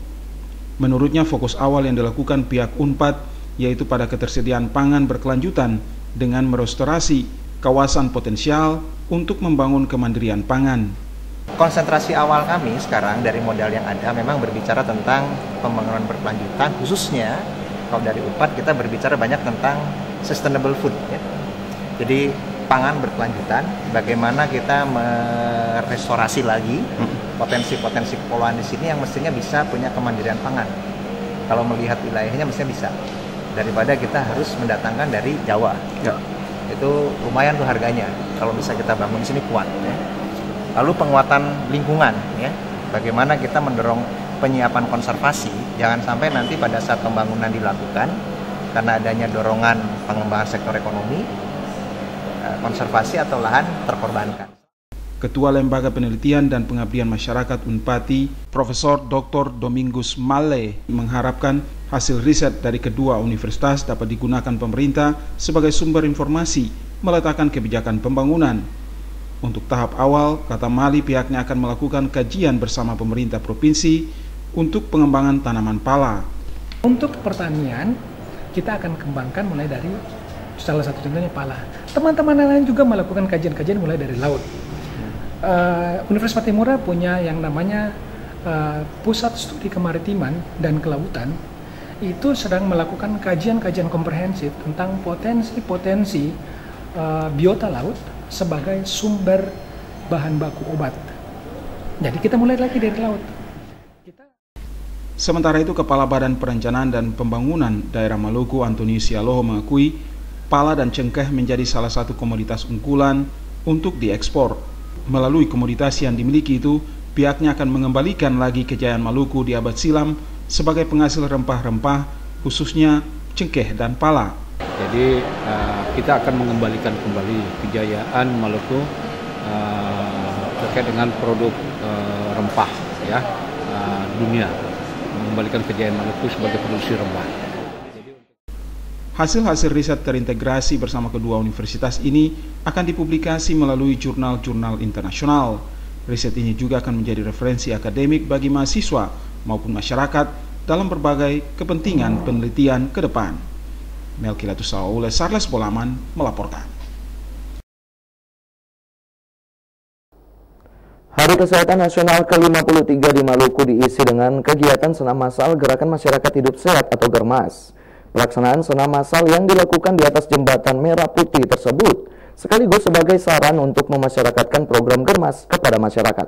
Menurutnya fokus awal yang dilakukan pihak Unpad yaitu pada ketersediaan pangan berkelanjutan dengan merestorasi kawasan potensial untuk membangun kemandirian pangan.
Konsentrasi awal kami sekarang dari modal yang ada memang berbicara tentang pembangunan berkelanjutan, khususnya kalau dari Unpad kita berbicara banyak tentang sustainable food ya. Jadi pangan berkelanjutan, bagaimana kita merestorasi lagi potensi-potensi kepulauan di sini yang mestinya bisa punya kemandirian pangan. Kalau melihat wilayahnya mestinya bisa, daripada kita harus mendatangkan dari Jawa. Ya. Itu lumayan tuh harganya. Kalau bisa kita bangun di sini kuat. Ya. Lalu penguatan lingkungan, ya, bagaimana kita mendorong penyiapan konservasi, jangan sampai nanti pada saat pembangunan dilakukan, karena adanya dorongan pengembangan sektor ekonomi, konservasi atau lahan terkorbankan.
Ketua Lembaga Penelitian dan Pengabdian Masyarakat Unpati, Profesor Doktor Domingus Male, mengharapkan hasil riset dari kedua universitas dapat digunakan pemerintah sebagai sumber informasi meletakkan kebijakan pembangunan. Untuk tahap awal, kata Mali, pihaknya akan melakukan kajian bersama pemerintah provinsi untuk pengembangan tanaman pala.
Untuk pertanian, kita akan kembangkan mulai dari salah satu contohnya pala. Teman-teman lain juga melakukan kajian-kajian mulai dari laut. Uh, Universitas Patimura punya yang namanya uh, Pusat Studi Kemaritiman dan Kelautan, itu sedang melakukan kajian-kajian komprehensif tentang potensi-potensi uh, biota laut sebagai sumber bahan baku obat. Jadi kita mulai lagi dari laut. Kita...
Sementara itu, Kepala Badan Perencanaan dan Pembangunan Daerah Maluku, Antonius Sialoho, mengakui pala dan cengkeh menjadi salah satu komoditas unggulan untuk diekspor. Melalui komoditas yang dimiliki itu, pihaknya akan mengembalikan lagi kejayaan Maluku di abad silam sebagai penghasil rempah-rempah, khususnya cengkeh dan pala.
Jadi uh, kita akan mengembalikan kembali kejayaan Maluku uh, terkait dengan produk uh, rempah, ya, uh, dunia, mengembalikan kejayaan Maluku sebagai produksi rempah.
Hasil-hasil riset terintegrasi bersama kedua universitas ini akan dipublikasi melalui jurnal-jurnal internasional. Riset ini juga akan menjadi referensi akademik bagi mahasiswa maupun masyarakat dalam berbagai kepentingan penelitian ke depan. Melki Latusawule, Sarles Bolaman melaporkan.
Hari Kesehatan Nasional ke lima puluh tiga di Maluku diisi dengan kegiatan senam massal Gerakan Masyarakat Hidup Sehat atau GERMAS. Pelaksanaan senam massal yang dilakukan di atas jembatan merah putih tersebut sekaligus sebagai saran untuk memasyarakatkan program GERMAS kepada masyarakat.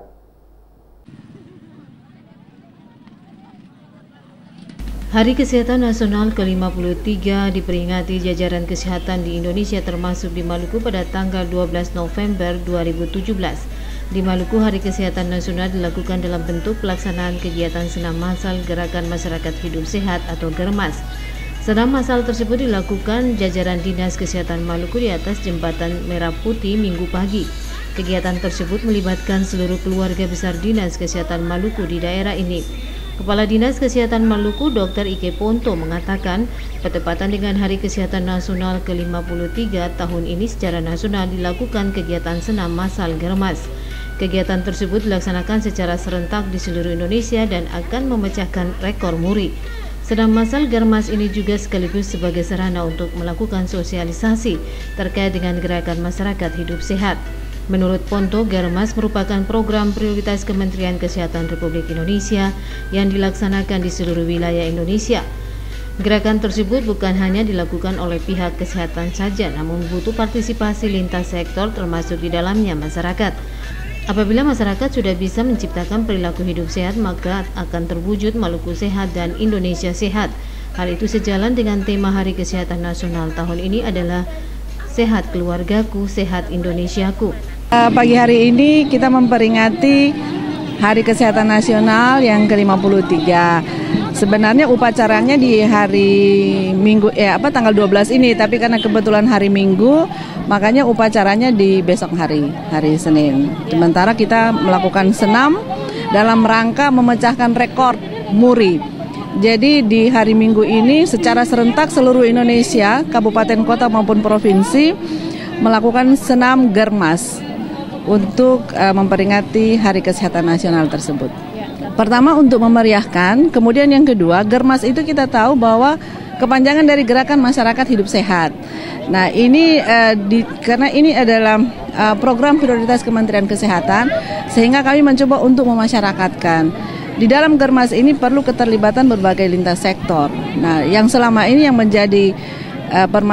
Hari Kesehatan Nasional ke lima puluh tiga diperingati jajaran kesehatan di Indonesia termasuk di Maluku pada tanggal dua belas November dua ribu tujuh belas. Di Maluku, Hari Kesehatan Nasional dilakukan dalam bentuk pelaksanaan kegiatan senam massal Gerakan Masyarakat Hidup Sehat atau GERMAS. Senam massal tersebut dilakukan jajaran Dinas Kesehatan Maluku di atas Jembatan Merah Putih Minggu pagi. Kegiatan tersebut melibatkan seluruh keluarga besar Dinas Kesehatan Maluku di daerah ini. Kepala Dinas Kesehatan Maluku, Dokter Ike Ponto, mengatakan bertepatan dengan Hari Kesehatan Nasional ke lima puluh tiga tahun ini secara nasional dilakukan kegiatan senam massal GERMAS. Kegiatan tersebut dilaksanakan secara serentak di seluruh Indonesia dan akan memecahkan rekor muri. Senam massal GERMAS ini juga sekaligus sebagai sarana untuk melakukan sosialisasi terkait dengan gerakan masyarakat hidup sehat. Menurut Ponto, GERMAS merupakan program prioritas Kementerian Kesehatan Republik Indonesia yang dilaksanakan di seluruh wilayah Indonesia. Gerakan tersebut bukan hanya dilakukan oleh pihak kesehatan saja, namun butuh partisipasi lintas sektor termasuk di dalamnya masyarakat. Apabila masyarakat sudah bisa menciptakan perilaku hidup sehat, maka akan terwujud Maluku sehat dan Indonesia sehat. Hal itu sejalan dengan tema Hari Kesehatan Nasional tahun ini adalah Sehat Keluargaku, Sehat Indonesiaku.
Pagi hari ini kita memperingati Hari Kesehatan Nasional yang ke lima puluh tiga. Sebenarnya upacaranya di hari Minggu, ya apa tanggal dua belas ini, tapi karena kebetulan hari Minggu, makanya upacaranya di besok hari, hari Senin. Sementara kita melakukan senam dalam rangka memecahkan rekor muri. Jadi di hari Minggu ini secara serentak seluruh Indonesia, kabupaten kota maupun provinsi melakukan senam GERMAS untuk uh, memperingati Hari Kesehatan Nasional tersebut. Pertama untuk memeriahkan, kemudian yang kedua, GERMAS itu kita tahu bahwa kepanjangan dari Gerakan Masyarakat Hidup Sehat. Nah ini uh, di, karena ini adalah uh, program prioritas Kementerian Kesehatan, sehingga kami mencoba untuk memasyarakatkan. Di dalam GERMAS ini perlu keterlibatan berbagai lintas sektor. Nah yang selama ini yang menjadi uh, permasalahan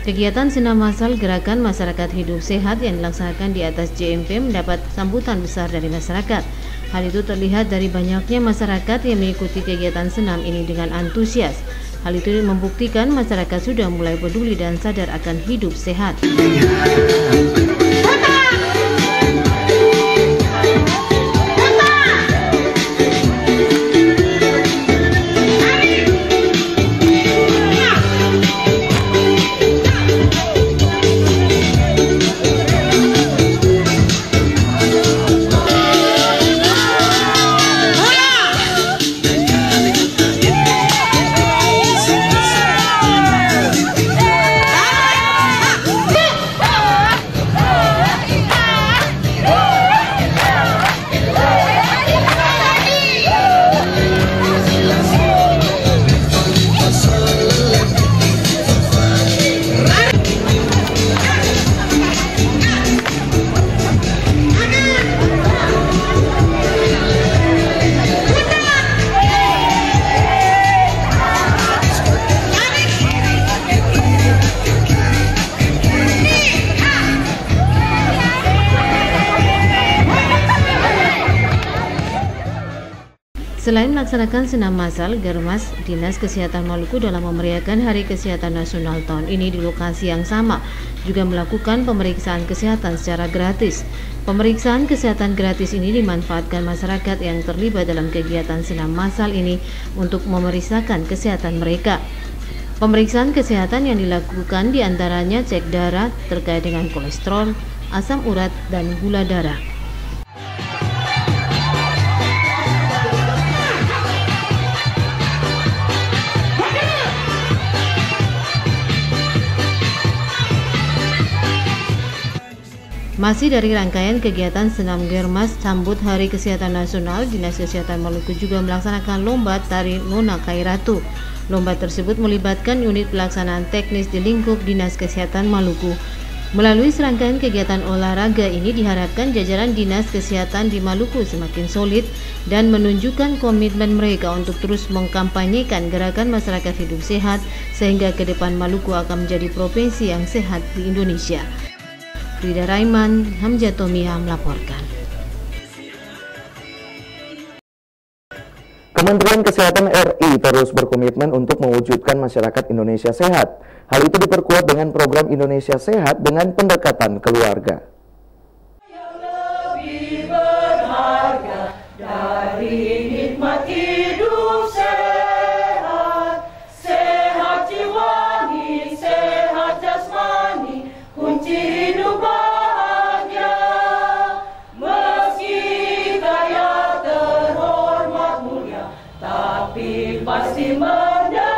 Kegiatan senam massal Gerakan Masyarakat Hidup Sehat yang dilaksanakan di atas J M P mendapat sambutan besar dari masyarakat. Hal itu terlihat dari banyaknya masyarakat yang mengikuti kegiatan senam ini dengan antusias. Hal itu membuktikan masyarakat sudah mulai peduli dan sadar akan hidup sehat. Selain melaksanakan senam massal, Germas Dinas Kesehatan Maluku dalam memeriahkan Hari Kesehatan Nasional tahun ini di lokasi yang sama juga melakukan pemeriksaan kesehatan secara gratis. Pemeriksaan kesehatan gratis ini dimanfaatkan masyarakat yang terlibat dalam kegiatan senam massal ini untuk memeriksakan kesehatan mereka. Pemeriksaan kesehatan yang dilakukan diantaranya cek darah terkait dengan kolesterol, asam urat, dan gula darah. Masih dari rangkaian kegiatan senam Germas sambut Hari Kesehatan Nasional, Dinas Kesehatan Maluku juga melaksanakan lomba tari Nona Kairatu. Lomba tersebut melibatkan unit pelaksanaan teknis di lingkup Dinas Kesehatan Maluku. Melalui serangkaian kegiatan olahraga ini diharapkan jajaran Dinas Kesehatan di Maluku semakin solid dan menunjukkan komitmen mereka untuk terus mengkampanyekan gerakan masyarakat hidup sehat sehingga ke depan Maluku akan menjadi provinsi yang sehat di Indonesia. Frida Raiman, Hamzah Tomia melaporkan.
Kementerian Kesehatan R I terus berkomitmen untuk mewujudkan masyarakat Indonesia sehat. Hal itu diperkuat dengan program Indonesia Sehat dengan pendekatan keluarga.
Lebih berharga dari nikmat hidup sehat, sehat jiwani, sehat jasmani, kunci hidup bahagia. Meski kaya terhormat mulia, tapi pasti menderita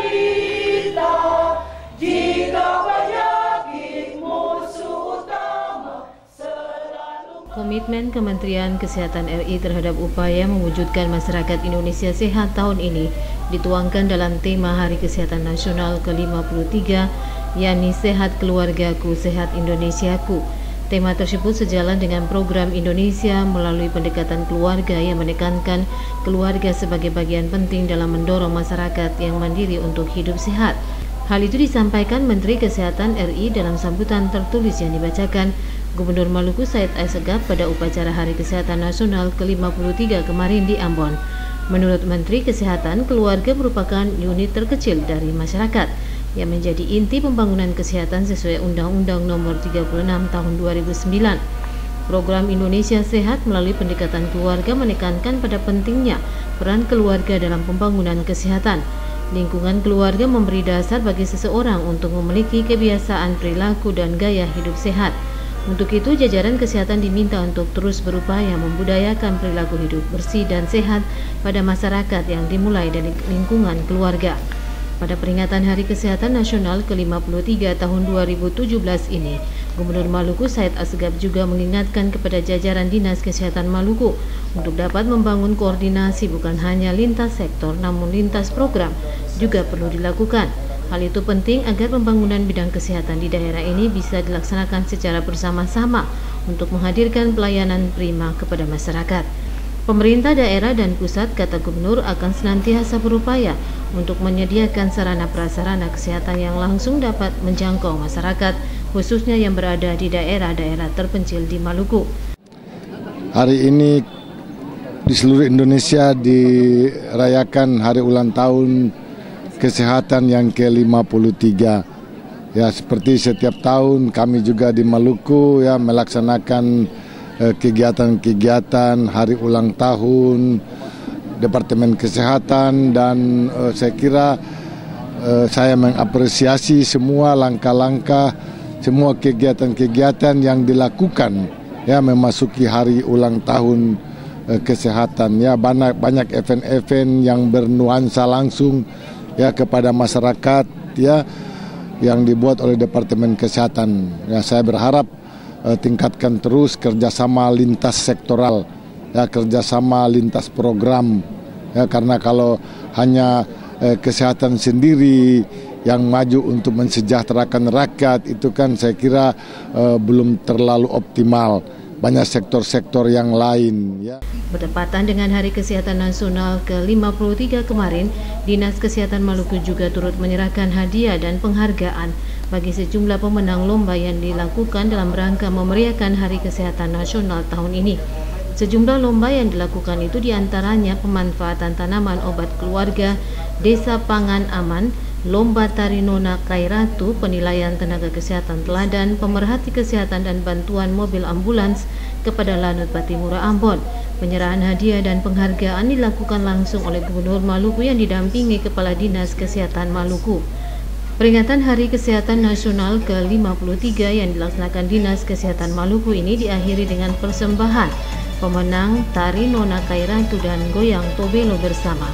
jika penyakit musuh utama selalu.
Komitmen Kementerian Kesehatan R I terhadap upaya mewujudkan masyarakat Indonesia sehat tahun ini dituangkan dalam tema Hari Kesehatan Nasional ke lima puluh tiga, yakni Sehat Keluargaku, Sehat Indonesiaku. Tema tersebut sejalan dengan program Indonesia melalui pendekatan keluarga yang menekankan keluarga sebagai bagian penting dalam mendorong masyarakat yang mandiri untuk hidup sehat. Hal itu disampaikan Menteri Kesehatan R I dalam sambutan tertulis yang dibacakan Gubernur Maluku Said Assegaf pada upacara Hari Kesehatan Nasional ke lima puluh tiga kemarin di Ambon. Menurut Menteri Kesehatan, keluarga merupakan unit terkecil dari masyarakat yang menjadi inti pembangunan kesehatan sesuai Undang-Undang Nomor tiga puluh enam Tahun dua ribu sembilan. Program Indonesia Sehat melalui pendekatan keluarga menekankan pada pentingnya peran keluarga dalam pembangunan kesehatan. Lingkungan keluarga memberi dasar bagi seseorang untuk memiliki kebiasaan perilaku dan gaya hidup sehat. Untuk itu, jajaran kesehatan diminta untuk terus berupaya membudayakan perilaku hidup bersih dan sehat pada masyarakat yang dimulai dari lingkungan keluarga. Pada peringatan Hari Kesehatan Nasional ke lima puluh tiga tahun dua ribu tujuh belas ini, Gubernur Maluku Said Assegaf juga mengingatkan kepada jajaran Dinas Kesehatan Maluku untuk dapat membangun koordinasi bukan hanya lintas sektor namun lintas program juga perlu dilakukan. Hal itu penting agar pembangunan bidang kesehatan di daerah ini bisa dilaksanakan secara bersama-sama untuk menghadirkan pelayanan prima kepada masyarakat. Pemerintah daerah dan pusat, kata Gubernur, akan senantiasa berupaya untuk menyediakan sarana prasarana kesehatan yang langsung dapat menjangkau masyarakat, khususnya yang berada di daerah-daerah terpencil di Maluku.
Hari ini di seluruh Indonesia dirayakan hari ulang tahun kesehatan yang ke lima puluh tiga. Ya, seperti setiap tahun kami juga di Maluku ya melaksanakan kegiatan-kegiatan hari ulang tahun Departemen Kesehatan, dan uh, saya kira uh, saya mengapresiasi semua langkah-langkah, semua kegiatan-kegiatan yang dilakukan ya memasuki hari ulang tahun uh, kesehatan ya. Banyak banyak event-event yang bernuansa langsung ya kepada masyarakat ya yang dibuat oleh Departemen Kesehatan. Ya, saya berharap tingkatkan terus kerjasama lintas sektoral, ya kerjasama lintas program, ya karena kalau hanya eh, kesehatan sendiri yang maju untuk mensejahterakan rakyat itu kan saya kira eh, belum terlalu optimal. Banyak sektor-sektor yang lain. Ya.
Bertepatan dengan Hari Kesehatan Nasional ke lima puluh tiga kemarin, Dinas Kesehatan Maluku juga turut menyerahkan hadiah dan penghargaan bagi sejumlah pemenang lomba yang dilakukan dalam rangka memeriahkan Hari Kesehatan Nasional tahun ini. Sejumlah lomba yang dilakukan itu diantaranya pemanfaatan tanaman obat keluarga, Desa Pangan Aman, Lomba Tari Nona Kairatu, penilaian tenaga kesehatan teladan, pemerhati kesehatan dan bantuan mobil ambulans kepada Lanut Patimura Ambon. Penyerahan hadiah dan penghargaan dilakukan langsung oleh Gubernur Maluku yang didampingi Kepala Dinas Kesehatan Maluku. Peringatan Hari Kesehatan Nasional ke lima puluh tiga yang dilaksanakan Dinas Kesehatan Maluku ini diakhiri dengan persembahan pemenang Tari Nona Kairatu dan Goyang Tobelo bersama.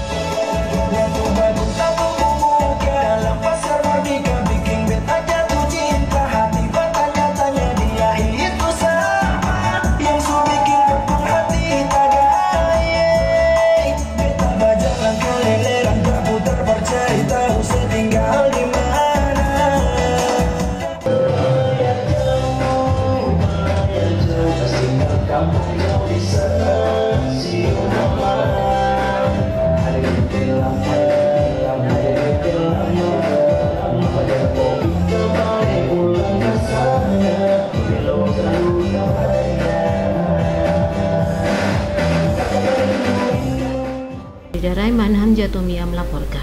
Raiman Hamjatomia melaporkan.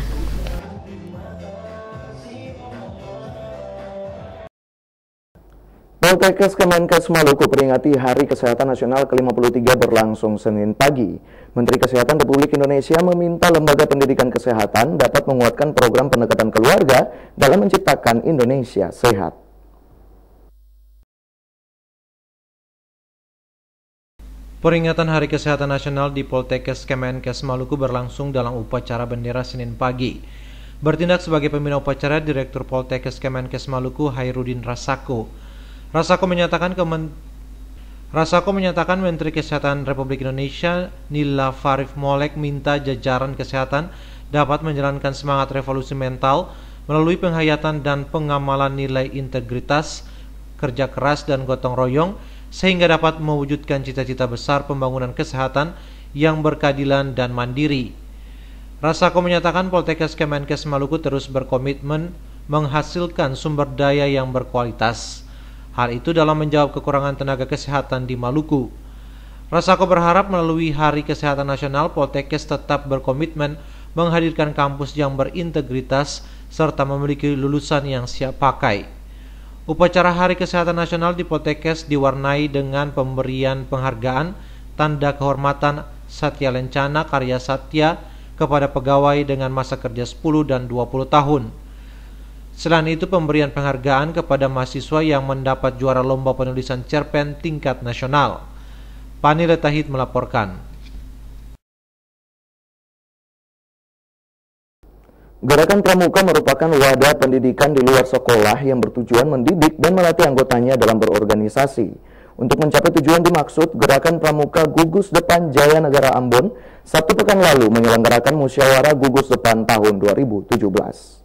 Poltekkes Kemenkes Maluku peringati Hari Kesehatan Nasional ke lima puluh tiga berlangsung Senin pagi. Menteri Kesehatan Republik Indonesia meminta lembaga pendidikan kesehatan dapat menguatkan program pendekatan keluarga dalam menciptakan Indonesia sehat.
Peringatan Hari Kesehatan Nasional di Poltekkes Kemenkes Maluku berlangsung dalam upacara bendera Senin pagi. Bertindak sebagai pembina upacara, Direktur Poltekkes Kemenkes Maluku Hairudin Rasako. Rasako menyatakan kemen... Rasako menyatakan Menteri Kesehatan Republik Indonesia Nila Farif Molek minta jajaran kesehatan dapat menjalankan semangat revolusi mental melalui penghayatan dan pengamalan nilai integritas, kerja keras dan gotong royong, sehingga dapat mewujudkan cita-cita besar pembangunan kesehatan yang berkeadilan dan mandiri. Rasako menyatakan Poltekkes Kemenkes Maluku terus berkomitmen menghasilkan sumber daya yang berkualitas. Hal itu dalam menjawab kekurangan tenaga kesehatan di Maluku. Rasako berharap melalui Hari Kesehatan Nasional, Poltekkes tetap berkomitmen menghadirkan kampus yang berintegritas serta memiliki lulusan yang siap pakai. Upacara Hari Kesehatan Nasional di Poltekkes diwarnai dengan pemberian penghargaan Tanda Kehormatan Satya Lencana Karya Satya kepada pegawai dengan masa kerja sepuluh dan dua puluh tahun. Selain itu, pemberian penghargaan kepada mahasiswa yang mendapat juara lomba penulisan cerpen tingkat nasional. Pani Letahid melaporkan.
Gerakan Pramuka merupakan wadah pendidikan di luar sekolah yang bertujuan mendidik dan melatih anggotanya dalam berorganisasi. Untuk mencapai tujuan dimaksud, Gerakan Pramuka Gugus Depan Jaya Negara Ambon Sabtu pekan lalu menyelenggarakan musyawarah Gugus Depan tahun dua ribu tujuh belas.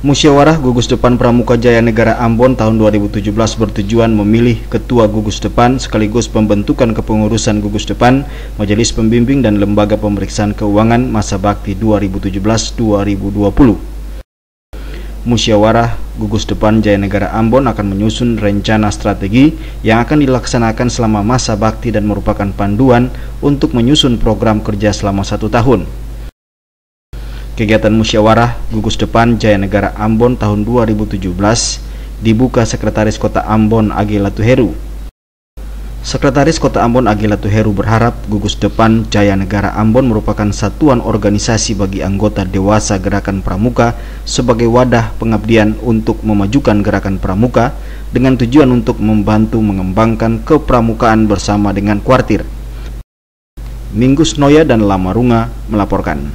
Musyawarah Gugus Depan Pramuka Jaya Negara Ambon tahun dua ribu tujuh belas bertujuan memilih Ketua Gugus Depan sekaligus pembentukan kepengurusan Gugus Depan, Majelis Pembimbing dan Lembaga Pemeriksaan Keuangan masa bakti dua ribu tujuh belas sampai dua ribu dua puluh. Musyawarah Gugus Depan Jaya Negara Ambon akan menyusun rencana strategi yang akan dilaksanakan selama masa bakti dan merupakan panduan untuk menyusun program kerja selama satu tahun. Kegiatan Musyawarah Gugus Depan Jaya Negara Ambon tahun dua ribu tujuh belas dibuka Sekretaris Kota Ambon A G Latuheru. Sekretaris Kota Ambon A G Latuheru berharap Gugus Depan Jaya Negara Ambon merupakan satuan organisasi bagi anggota dewasa Gerakan Pramuka sebagai wadah pengabdian untuk memajukan Gerakan Pramuka dengan tujuan untuk membantu mengembangkan kepramukaan bersama dengan Kuartir. Minggus Noya dan Lamarunga melaporkan.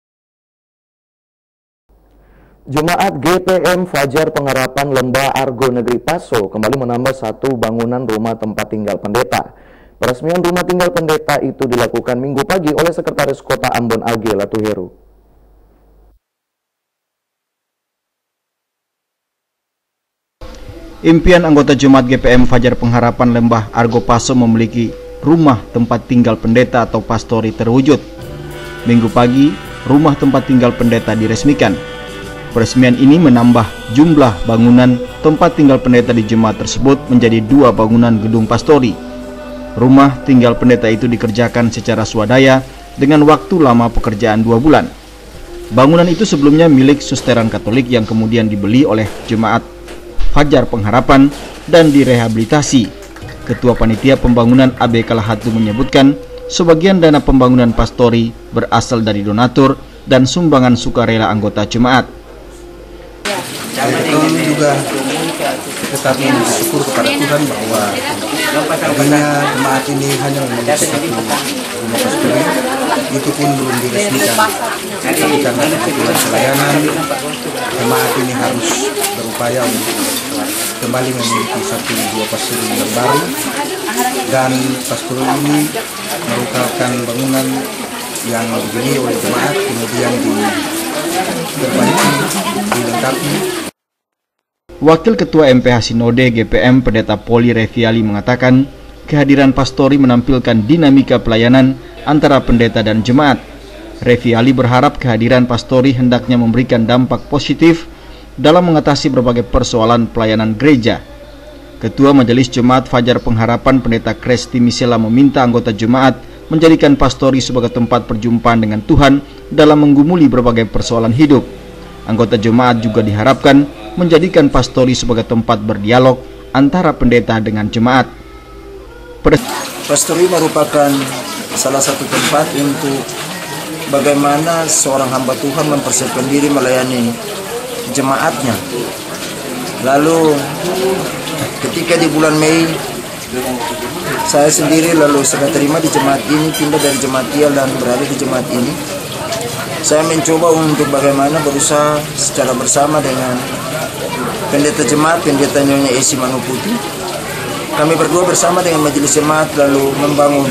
Jemaat G P M Fajar Pengharapan Lembah Argo Negeri Paso kembali menambah satu bangunan rumah tempat tinggal pendeta. Peresmian rumah tinggal pendeta itu dilakukan Minggu pagi oleh Sekretaris Kota Ambon A G Latuheru.
Impian anggota Jemaat G P M Fajar Pengharapan Lembah Argo Paso memiliki rumah tempat tinggal pendeta atau pastori terwujud. Minggu pagi, rumah tempat tinggal pendeta diresmikan. Peresmian ini menambah jumlah bangunan tempat tinggal pendeta di jemaat tersebut menjadi dua bangunan gedung pastori. Rumah tinggal pendeta itu dikerjakan secara swadaya dengan waktu lama pekerjaan dua bulan. Bangunan itu sebelumnya milik Susteran Katolik yang kemudian dibeli oleh Jemaat Fajar Pengharapan dan direhabilitasi. Ketua Panitia Pembangunan A B Kalahatu menyebutkan sebagian dana pembangunan pastori berasal dari donatur dan sumbangan sukarela anggota jemaat.
Itu juga tetap bersyukur kepada Tuhan bahwa adanya jemaat ini hanya memiliki satu rumah pastori, itu pun belum diresmikan. Tapi karena kebutuhan pelayanan, jemaat ini harus berupaya untuk kembali memiliki satu dua pastori yang baru, dan pastori ini merupakan bangunan yang dibeli oleh jemaat kemudian diperbaiki, dilengkapi.
Wakil Ketua M P H Sinode G P M Pendeta Poli Reviali mengatakan kehadiran pastori menampilkan dinamika pelayanan antara pendeta dan jemaat. Reviali berharap kehadiran pastori hendaknya memberikan dampak positif dalam mengatasi berbagai persoalan pelayanan gereja. Ketua Majelis Jemaat Fajar Pengharapan Pendeta Kresti Misela meminta anggota jemaat menjadikan pastori sebagai tempat perjumpaan dengan Tuhan dalam menggumuli berbagai persoalan hidup. Anggota jemaat juga diharapkan menjadikan pastori sebagai tempat berdialog antara pendeta dengan jemaat.
Pastori merupakan salah satu tempat untuk bagaimana seorang hamba Tuhan mempersiapkan diri melayani jemaatnya. Lalu ketika di bulan Mei saya sendiri lalu saya terima di jemaat ini, pindah dari jemaat Tial dan berada di jemaat ini. Saya mencoba untuk bagaimana berusaha secara bersama dengan pendeta jemaat, pendeta Nyonya Esi Manuputi. Kami berdua bersama dengan majelis jemaat lalu membangun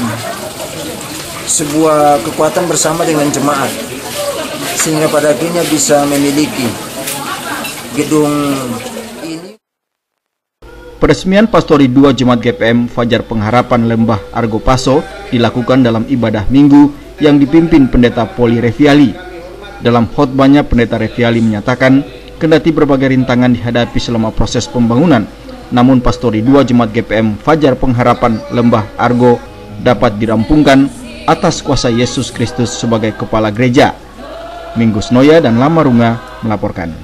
sebuah kekuatan bersama dengan jemaat, sehingga pada akhirnya bisa memiliki gedung ini.
Peresmian Pastori dua Jemaat G P M Fajar Pengharapan Lembah Argo Paso dilakukan dalam ibadah Minggu yang dipimpin Pendeta Poli Reviali. Dalam khotbahnya, Pendeta Reviali menyatakan kendati berbagai rintangan dihadapi selama proses pembangunan, namun Pastori dua Jemaat G P M Fajar Pengharapan Lembah Argo dapat dirampungkan atas kuasa Yesus Kristus sebagai kepala gereja. Minggus Noya dan Lamarunga melaporkan.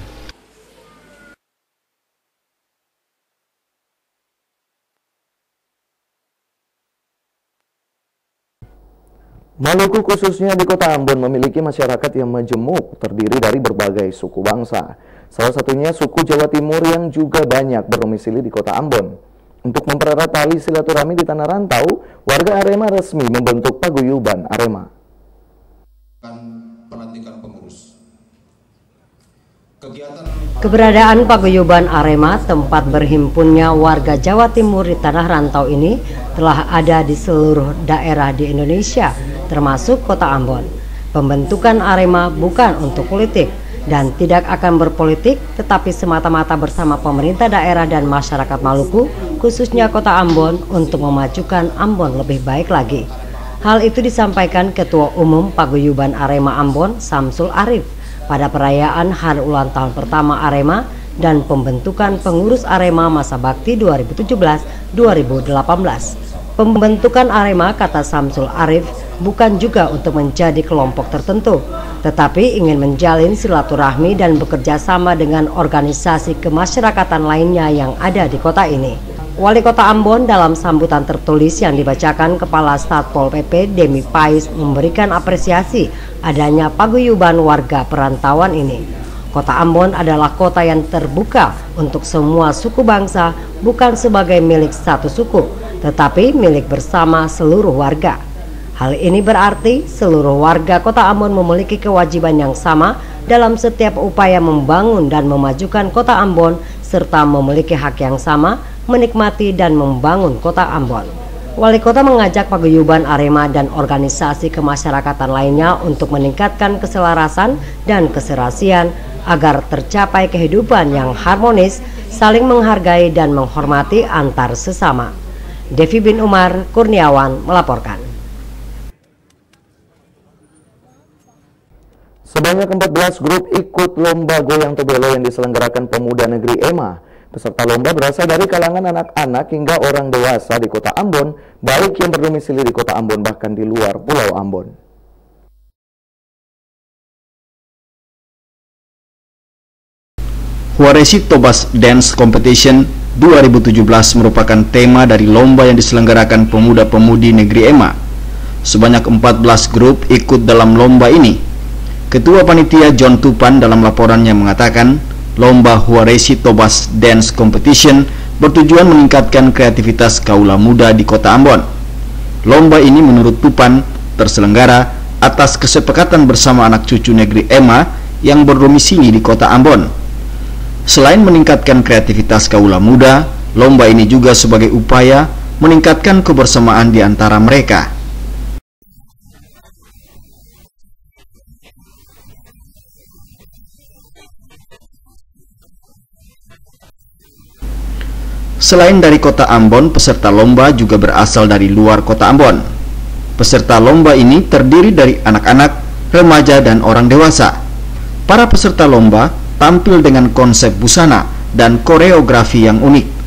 Maluku khususnya di Kota Ambon memiliki masyarakat yang majemuk terdiri dari berbagai suku bangsa. Salah satunya suku Jawa Timur yang juga banyak berdomisili di Kota Ambon. Untuk mempererat tali silaturahmi di tanah rantau, warga Arema resmi membentuk paguyuban Arema.
Pelantikan pengurus. Kegiatan
Keberadaan paguyuban Arema, tempat berhimpunnya warga Jawa Timur di tanah rantau ini, telah ada di seluruh daerah di Indonesia, termasuk Kota Ambon. Pembentukan Arema bukan untuk politik, dan tidak akan berpolitik, tetapi semata-mata bersama pemerintah daerah dan masyarakat Maluku, khususnya Kota Ambon, untuk memajukan Ambon lebih baik lagi. Hal itu disampaikan Ketua Umum Paguyuban Arema Ambon, Samsul Arif, pada perayaan hari ulang tahun pertama Arema dan pembentukan pengurus Arema masa bakti dua ribu tujuh belas dua ribu delapan belas. Pembentukan Arema, kata Samsul Arif, bukan juga untuk menjadi kelompok tertentu, tetapi ingin menjalin silaturahmi dan bekerja sama dengan organisasi kemasyarakatan lainnya yang ada di kota ini. Wali Kota Ambon dalam sambutan tertulis yang dibacakan Kepala Satpol P P Demi Pais memberikan apresiasi adanya paguyuban warga perantauan ini. Kota Ambon adalah kota yang terbuka untuk semua suku bangsa, bukan sebagai milik satu suku, tetapi milik bersama seluruh warga. Hal ini berarti seluruh warga Kota Ambon memiliki kewajiban yang sama dalam setiap upaya membangun dan memajukan Kota Ambon, serta memiliki hak yang sama menikmati dan membangun Kota Ambon. Wali Kota mengajak paguyuban Arema dan organisasi kemasyarakatan lainnya untuk meningkatkan keselarasan dan keserasian agar tercapai kehidupan yang harmonis, saling menghargai dan menghormati antar sesama. Devi bin Umar Kurniawan melaporkan.
Sebanyak empat belas grup ikut lomba goyang tobelo yang diselenggarakan Pemuda Negeri E M A. Peserta lomba berasal dari kalangan anak-anak hingga orang dewasa di Kota Ambon, baik yang berdomisili di Kota Ambon bahkan di luar Pulau Ambon.
Huaresi Tobas Dance Competition dua ribu tujuh belas merupakan tema dari lomba yang diselenggarakan pemuda-pemudi negeri E M A. Sebanyak empat belas grup ikut dalam lomba ini. Ketua Panitia John Tupan dalam laporannya mengatakan, lomba Huaresi Tobas Dance Competition bertujuan meningkatkan kreativitas kaula muda di Kota Ambon. Lomba ini menurut Tupan terselenggara atas kesepakatan bersama anak cucu negeri E M A yang berdomisili di Kota Ambon. Selain meningkatkan kreativitas kaula muda, lomba ini juga sebagai upaya meningkatkan kebersamaan di antara mereka. Selain dari Kota Ambon, peserta lomba juga berasal dari luar Kota Ambon. Peserta lomba ini terdiri dari anak-anak, remaja, dan orang dewasa. Para peserta lomba tampil dengan konsep busana dan koreografi yang unik.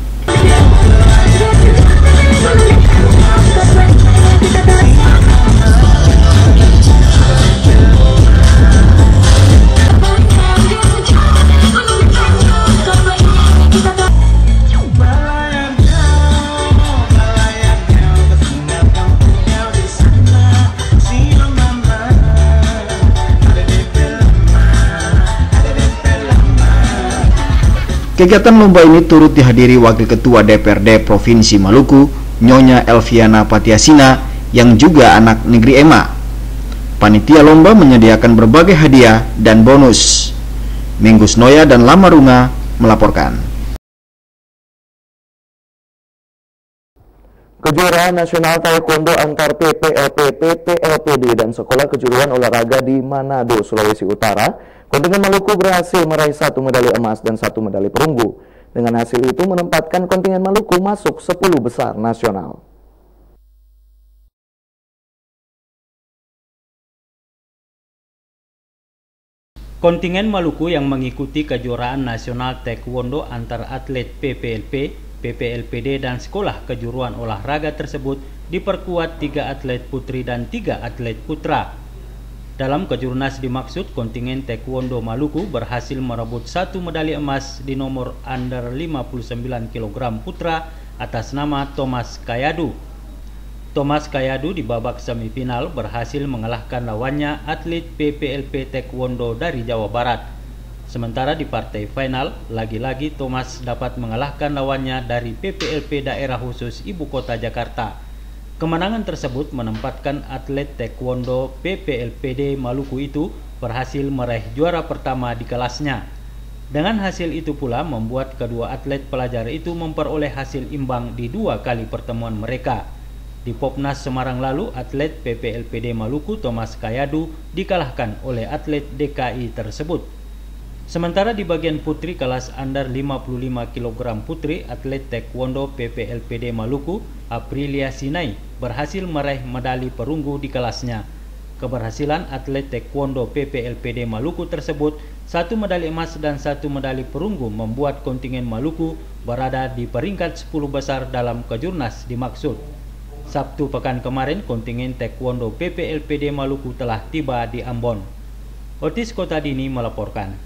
Kegiatan lomba ini turut dihadiri Wakil Ketua D P R D Provinsi Maluku, Nyonya Elviana Patiasina, yang juga anak negeri E M A. Panitia lomba menyediakan berbagai hadiah dan bonus. Minggus Noya dan Lamarunga melaporkan.
Kejuaraan Nasional Taekwondo antar P P L P, P P L P D, dan Sekolah Kejuruan Olahraga di Manado, Sulawesi Utara, kontingen Maluku berhasil meraih satu medali emas dan satu medali perunggu. Dengan hasil itu menempatkan kontingen Maluku masuk sepuluh besar nasional.
Kontingen Maluku yang mengikuti kejuaraan nasional taekwondo antar atlet P P L P, P P L P D, dan Sekolah Kejuruan Olahraga tersebut diperkuat tiga atlet putri dan tiga atlet putra. Dalam kejurnas dimaksud, kontingen taekwondo Maluku berhasil merebut satu medali emas di nomor under lima puluh sembilan kilogram putra atas nama Thomas Kayadu. Thomas Kayadu di babak semifinal berhasil mengalahkan lawannya atlet P P L P taekwondo dari Jawa Barat. Sementara di partai final, lagi-lagi Thomas dapat mengalahkan lawannya dari P P L P daerah khusus Ibu Kota Jakarta. Kemenangan tersebut menempatkan atlet taekwondo P P L P D Maluku itu berhasil meraih juara pertama di kelasnya. Dengan hasil itu pula membuat kedua atlet pelajar itu memperoleh hasil imbang di dua kali pertemuan mereka. Di Popnas Semarang lalu, atlet P P L P D Maluku Thomas Kayadu dikalahkan oleh atlet D K I tersebut. Sementara di bagian putri kelas under lima puluh lima kilogram putri, atlet taekwondo P P L P D Maluku, Aprilia Sinai, berhasil meraih medali perunggu di kelasnya. Keberhasilan atlet taekwondo P P L P D Maluku tersebut, satu medali emas dan satu medali perunggu, membuat kontingen Maluku berada di peringkat sepuluh besar dalam kejurnas dimaksud. Sabtu pekan kemarin, kontingen taekwondo P P L P D Maluku telah tiba di Ambon. Otis Kotadini melaporkan.